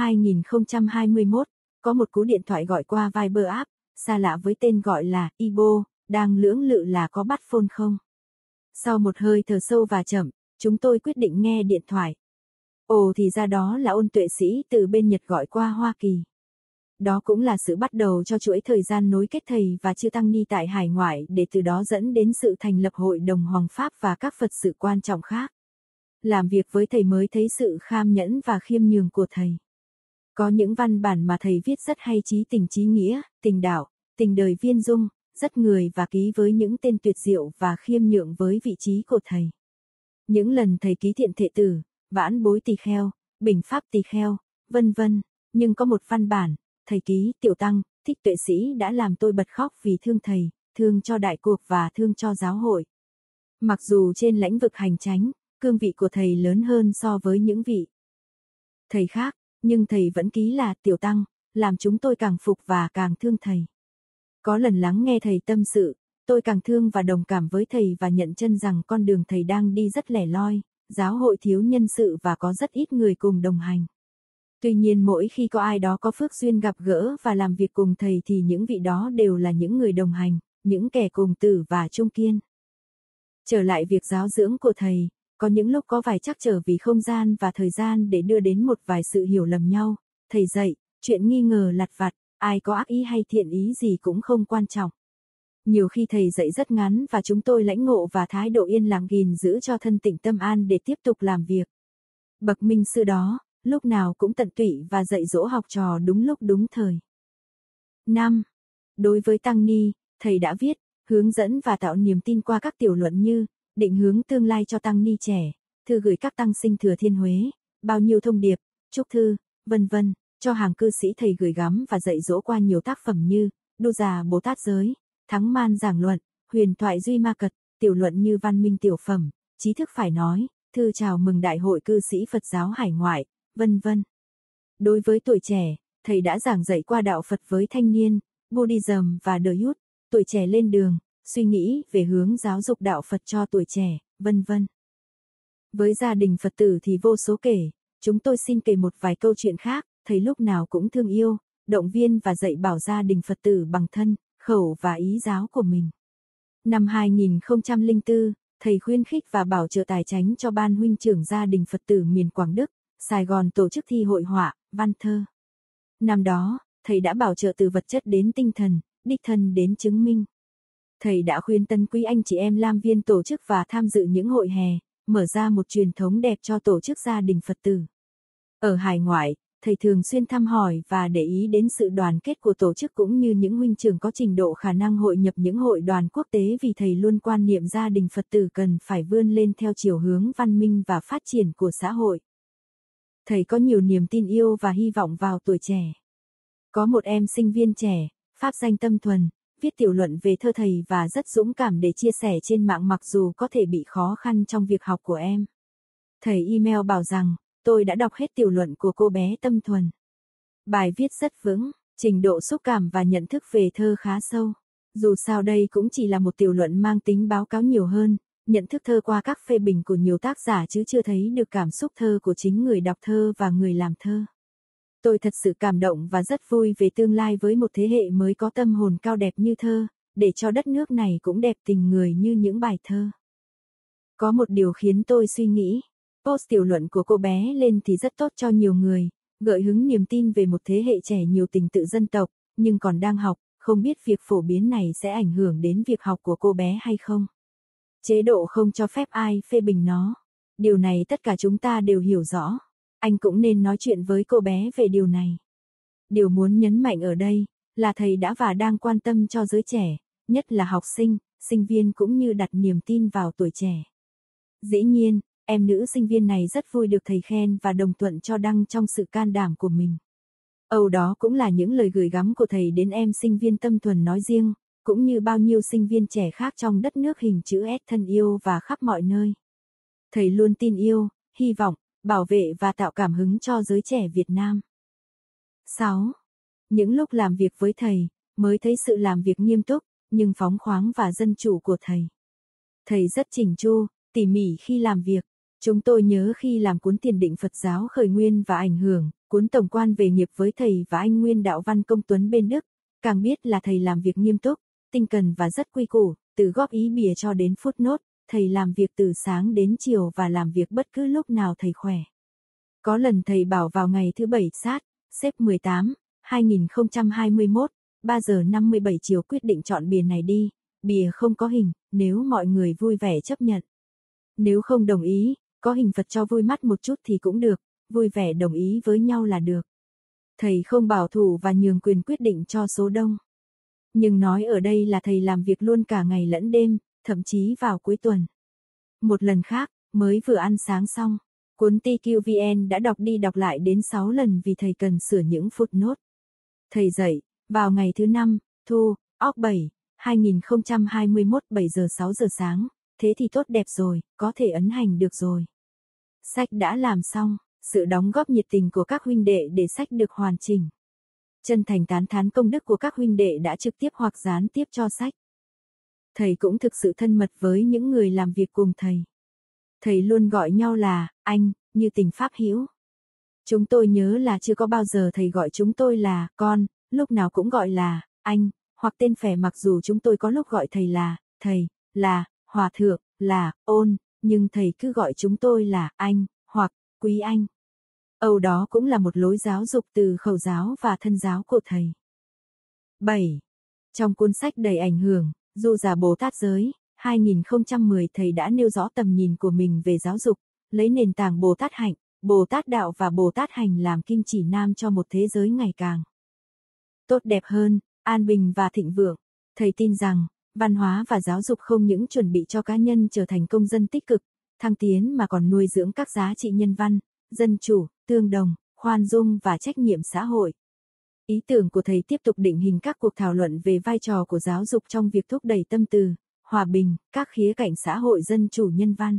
2021, có một cú điện thoại gọi qua Viber app, xa lạ với tên gọi là Ibo, đang lưỡng lự là có bắt phone không. Sau một hơi thở sâu và chậm, chúng tôi quyết định nghe điện thoại. Ồ thì ra đó là Ôn Tuệ Sĩ từ bên Nhật gọi qua Hoa Kỳ. Đó cũng là sự bắt đầu cho chuỗi thời gian nối kết thầy và chư tăng ni tại hải ngoại để từ đó dẫn đến sự thành lập Hội đồng Hoàng Pháp và các Phật sự quan trọng khác. Làm việc với thầy mới thấy sự kham nhẫn và khiêm nhường của thầy. Có những văn bản mà thầy viết rất hay, chí tình chí nghĩa, tình đạo, tình đời viên dung, rất người và ký với những tên tuyệt diệu và khiêm nhượng với vị trí của thầy. Những lần thầy ký Thiện Thệ Tử, Vãn Bối Tỳ Kheo, Bình Pháp Tỳ Kheo, vân vân, nhưng có một văn bản, thầy ký Tiểu Tăng, Thích Tuệ Sĩ đã làm tôi bật khóc vì thương thầy, thương cho đại cuộc và thương cho giáo hội. Mặc dù trên lĩnh vực hành chánh, cương vị của thầy lớn hơn so với những vị thầy khác, nhưng thầy vẫn ký là Tiểu Tăng, làm chúng tôi càng phục và càng thương thầy. Có lần lắng nghe thầy tâm sự, tôi càng thương và đồng cảm với thầy và nhận chân rằng con đường thầy đang đi rất lẻ loi, giáo hội thiếu nhân sự và có rất ít người cùng đồng hành. Tuy nhiên mỗi khi có ai đó có phước duyên gặp gỡ và làm việc cùng thầy thì những vị đó đều là những người đồng hành, những kẻ cùng tử và chung kiên. Trở lại việc giáo dưỡng của thầy, có những lúc có vài trắc trở vì không gian và thời gian để đưa đến một vài sự hiểu lầm nhau. Thầy dạy, chuyện nghi ngờ lặt vặt, ai có ác ý hay thiện ý gì cũng không quan trọng. Nhiều khi thầy dạy rất ngắn và chúng tôi lãnh ngộ và thái độ yên lặng gìn giữ cho thân tịnh tâm an để tiếp tục làm việc. Bậc minh sư đó, lúc nào cũng tận tụy và dạy dỗ học trò đúng lúc đúng thời. 5. Đối với tăng ni, thầy đã viết, hướng dẫn và tạo niềm tin qua các tiểu luận như định hướng tương lai cho tăng ni trẻ, thư gửi các tăng sinh Thừa Thiên Huế, bao nhiêu thông điệp, chúc thư, vân vân, cho hàng cư sĩ thầy gửi gắm và dạy dỗ qua nhiều tác phẩm như Đô Già Bồ Tát Giới, Thắng Man Giảng Luận, Huyền Thoại Duy Ma Cật, tiểu luận như Văn Minh Tiểu Phẩm, Trí Thức Phải Nói, thư chào mừng Đại hội cư sĩ Phật giáo hải ngoại, vân vân. Đối với tuổi trẻ, thầy đã giảng dạy qua đạo Phật với thanh niên, Buddhism và The Youth, tuổi trẻ lên đường, suy nghĩ về hướng giáo dục đạo Phật cho tuổi trẻ, vân vân. Với gia đình Phật tử thì vô số kể, chúng tôi xin kể một vài câu chuyện khác, thầy lúc nào cũng thương yêu, động viên và dạy bảo gia đình Phật tử bằng thân, khẩu và ý giáo của mình. Năm 2004, thầy khuyến khích và bảo trợ tài chánh cho Ban huynh trưởng gia đình Phật tử miền Quảng Đức, Sài Gòn tổ chức thi hội họa, văn thơ. Năm đó, thầy đã bảo trợ từ vật chất đến tinh thần, đích thân đến chứng minh. Thầy đã khuyên tân quý anh chị em Lam Viên tổ chức và tham dự những hội hè, mở ra một truyền thống đẹp cho tổ chức gia đình Phật tử. Ở hải ngoại, thầy thường xuyên thăm hỏi và để ý đến sự đoàn kết của tổ chức cũng như những huynh trưởng có trình độ khả năng hội nhập những hội đoàn quốc tế vì thầy luôn quan niệm gia đình Phật tử cần phải vươn lên theo chiều hướng văn minh và phát triển của xã hội. Thầy có nhiều niềm tin yêu và hy vọng vào tuổi trẻ. Có một em sinh viên trẻ, pháp danh Tâm Thuần, viết tiểu luận về thơ thầy và rất dũng cảm để chia sẻ trên mạng mặc dù có thể bị khó khăn trong việc học của em. Thầy email bảo rằng, tôi đã đọc hết tiểu luận của cô bé Tâm Thuần. Bài viết rất vững, trình độ xúc cảm và nhận thức về thơ khá sâu. Dù sao đây cũng chỉ là một tiểu luận mang tính báo cáo nhiều hơn, nhận thức thơ qua các phê bình của nhiều tác giả chứ chưa thấy được cảm xúc thơ của chính người đọc thơ và người làm thơ. Tôi thật sự cảm động và rất vui về tương lai với một thế hệ mới có tâm hồn cao đẹp như thơ, để cho đất nước này cũng đẹp tình người như những bài thơ. Có một điều khiến tôi suy nghĩ, post tiểu luận của cô bé lên thì rất tốt cho nhiều người, gợi hứng niềm tin về một thế hệ trẻ nhiều tình tự dân tộc, nhưng còn đang học, không biết việc phổ biến này sẽ ảnh hưởng đến việc học của cô bé hay không. Chế độ không cho phép ai phê bình nó. Điều này tất cả chúng ta đều hiểu rõ. Anh cũng nên nói chuyện với cô bé về điều này. Điều muốn nhấn mạnh ở đây, là thầy đã và đang quan tâm cho giới trẻ, nhất là học sinh, sinh viên cũng như đặt niềm tin vào tuổi trẻ. Dĩ nhiên, em nữ sinh viên này rất vui được thầy khen và đồng thuận cho đăng trong sự can đảm của mình. Âu đó cũng là những lời gửi gắm của thầy đến em sinh viên Tâm Thuần nói riêng, cũng như bao nhiêu sinh viên trẻ khác trong đất nước hình chữ S thân yêu và khắp mọi nơi. Thầy luôn tin yêu, hy vọng, bảo vệ và tạo cảm hứng cho giới trẻ Việt Nam. 6. Những lúc làm việc với thầy, mới thấy sự làm việc nghiêm túc, nhưng phóng khoáng và dân chủ của thầy. Thầy rất chỉnh chu, tỉ mỉ khi làm việc. Chúng tôi nhớ khi làm cuốn Thiền định Phật giáo khởi nguyên và ảnh hưởng, cuốn tổng quan về nghiệp với thầy và anh Nguyên Đạo Văn Công Tuấn bên Đức, càng biết là thầy làm việc nghiêm túc, tinh cần và rất quy củ, từ góp ý bìa cho đến footnote, thầy làm việc từ sáng đến chiều và làm việc bất cứ lúc nào thầy khỏe. Có lần thầy bảo vào ngày thứ Bảy sát, xếp 18, 2021, 3 giờ 57 chiều quyết định chọn bìa này đi, bìa không có hình, nếu mọi người vui vẻ chấp nhận. Nếu không đồng ý, có hình Phật cho vui mắt một chút thì cũng được, vui vẻ đồng ý với nhau là được. Thầy không bảo thủ và nhường quyền quyết định cho số đông. Nhưng nói ở đây là thầy làm việc luôn cả ngày lẫn đêm, thậm chí vào cuối tuần. Một lần khác, mới vừa ăn sáng xong, cuốn TQVN đã đọc đi đọc lại đến 6 lần vì thầy cần sửa những footnote. Thầy dạy, vào ngày thứ 5, Thu, Óc 7, 2021 7 giờ 6 giờ sáng, thế thì tốt đẹp rồi, có thể ấn hành được rồi. Sách đã làm xong, sự đóng góp nhiệt tình của các huynh đệ để sách được hoàn chỉnh. Chân thành tán thán công đức của các huynh đệ đã trực tiếp hoặc gián tiếp cho sách. Thầy cũng thực sự thân mật với những người làm việc cùng thầy. Thầy luôn gọi nhau là anh, như tình pháp hữu. Chúng tôi nhớ là chưa có bao giờ thầy gọi chúng tôi là con, lúc nào cũng gọi là anh, hoặc tên phẻ, mặc dù chúng tôi có lúc gọi thầy là thầy, là hòa thượng, là ôn, nhưng thầy cứ gọi chúng tôi là anh, hoặc quý anh. Âu đó cũng là một lối giáo dục từ khẩu giáo và thân giáo của thầy. 7. Trong cuốn sách đầy ảnh hưởng, Du Già Bồ Tát Giới, 2010 thầy đã nêu rõ tầm nhìn của mình về giáo dục, lấy nền tảng Bồ Tát Hạnh, Bồ Tát Đạo và Bồ Tát Hành làm kim chỉ nam cho một thế giới ngày càng tốt đẹp hơn, an bình và thịnh vượng. Thầy tin rằng, văn hóa và giáo dục không những chuẩn bị cho cá nhân trở thành công dân tích cực, thăng tiến mà còn nuôi dưỡng các giá trị nhân văn, dân chủ, tương đồng, khoan dung và trách nhiệm xã hội. Ý tưởng của thầy tiếp tục định hình các cuộc thảo luận về vai trò của giáo dục trong việc thúc đẩy tâm từ, hòa bình, các khía cạnh xã hội dân chủ nhân văn.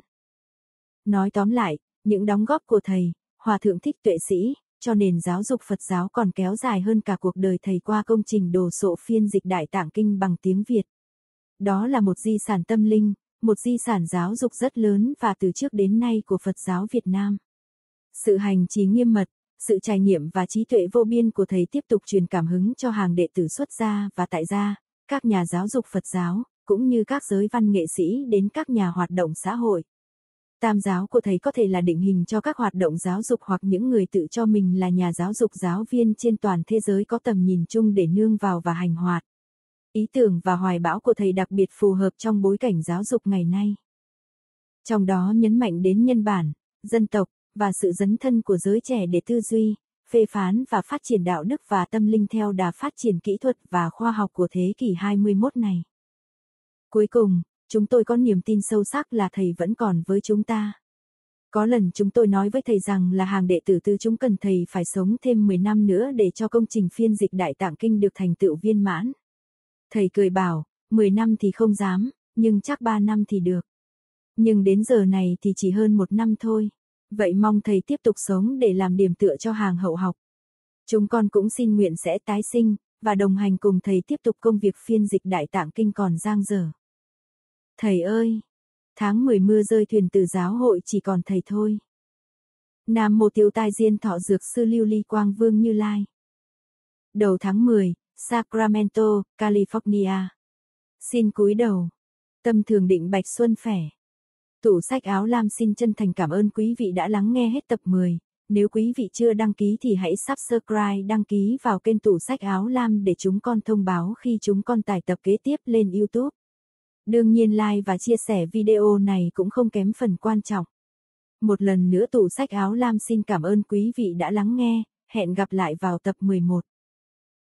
Nói tóm lại, những đóng góp của thầy, Hòa Thượng Thích Tuệ Sĩ, cho nền giáo dục Phật giáo còn kéo dài hơn cả cuộc đời thầy qua công trình đồ sộ phiên dịch Đại Tạng Kinh bằng tiếng Việt. Đó là một di sản tâm linh, một di sản giáo dục rất lớn và từ trước đến nay của Phật giáo Việt Nam. Sự hành trì nghiêm mật, sự trải nghiệm và trí tuệ vô biên của thầy tiếp tục truyền cảm hứng cho hàng đệ tử xuất gia và tại gia, các nhà giáo dục Phật giáo, cũng như các giới văn nghệ sĩ đến các nhà hoạt động xã hội. Tam giáo của thầy có thể là định hình cho các hoạt động giáo dục hoặc những người tự cho mình là nhà giáo dục giáo viên trên toàn thế giới có tầm nhìn chung để nương vào và hành hoạt. Ý tưởng và hoài bão của thầy đặc biệt phù hợp trong bối cảnh giáo dục ngày nay. Trong đó nhấn mạnh đến nhân bản, dân tộc, và sự dấn thân của giới trẻ để tư duy, phê phán và phát triển đạo đức và tâm linh theo đà phát triển kỹ thuật và khoa học của thế kỷ 21 này. Cuối cùng, chúng tôi có niềm tin sâu sắc là thầy vẫn còn với chúng ta. Có lần chúng tôi nói với thầy rằng là hàng đệ tử tư chúng cần thầy phải sống thêm 10 năm nữa để cho công trình phiên dịch Đại Tạng Kinh được thành tựu viên mãn. Thầy cười bảo, 10 năm thì không dám, nhưng chắc 3 năm thì được. Nhưng đến giờ này thì chỉ hơn 1 năm thôi. Vậy mong thầy tiếp tục sống để làm điểm tựa cho hàng hậu học. Chúng con cũng xin nguyện sẽ tái sinh, và đồng hành cùng thầy tiếp tục công việc phiên dịch Đại Tạng Kinh còn dang dở. Thầy ơi! Tháng 10 mưa rơi thuyền từ giáo hội chỉ còn thầy thôi. Nam Mô Tiêu Tai Diên Thọ Dược Sư Lưu Ly Quang Vương Như Lai. Đầu tháng 10, Sacramento, California. Xin cúi đầu. Tâm Thường Định Bạch Xuân Phẻ. Tủ sách áo lam xin chân thành cảm ơn quý vị đã lắng nghe hết tập 10. Nếu quý vị chưa đăng ký thì hãy subscribe đăng ký vào kênh Tủ sách áo lam để chúng con thông báo khi chúng con tải tập kế tiếp lên YouTube. Đương nhiên like và chia sẻ video này cũng không kém phần quan trọng. Một lần nữa Tủ sách áo lam xin cảm ơn quý vị đã lắng nghe, hẹn gặp lại vào tập 11.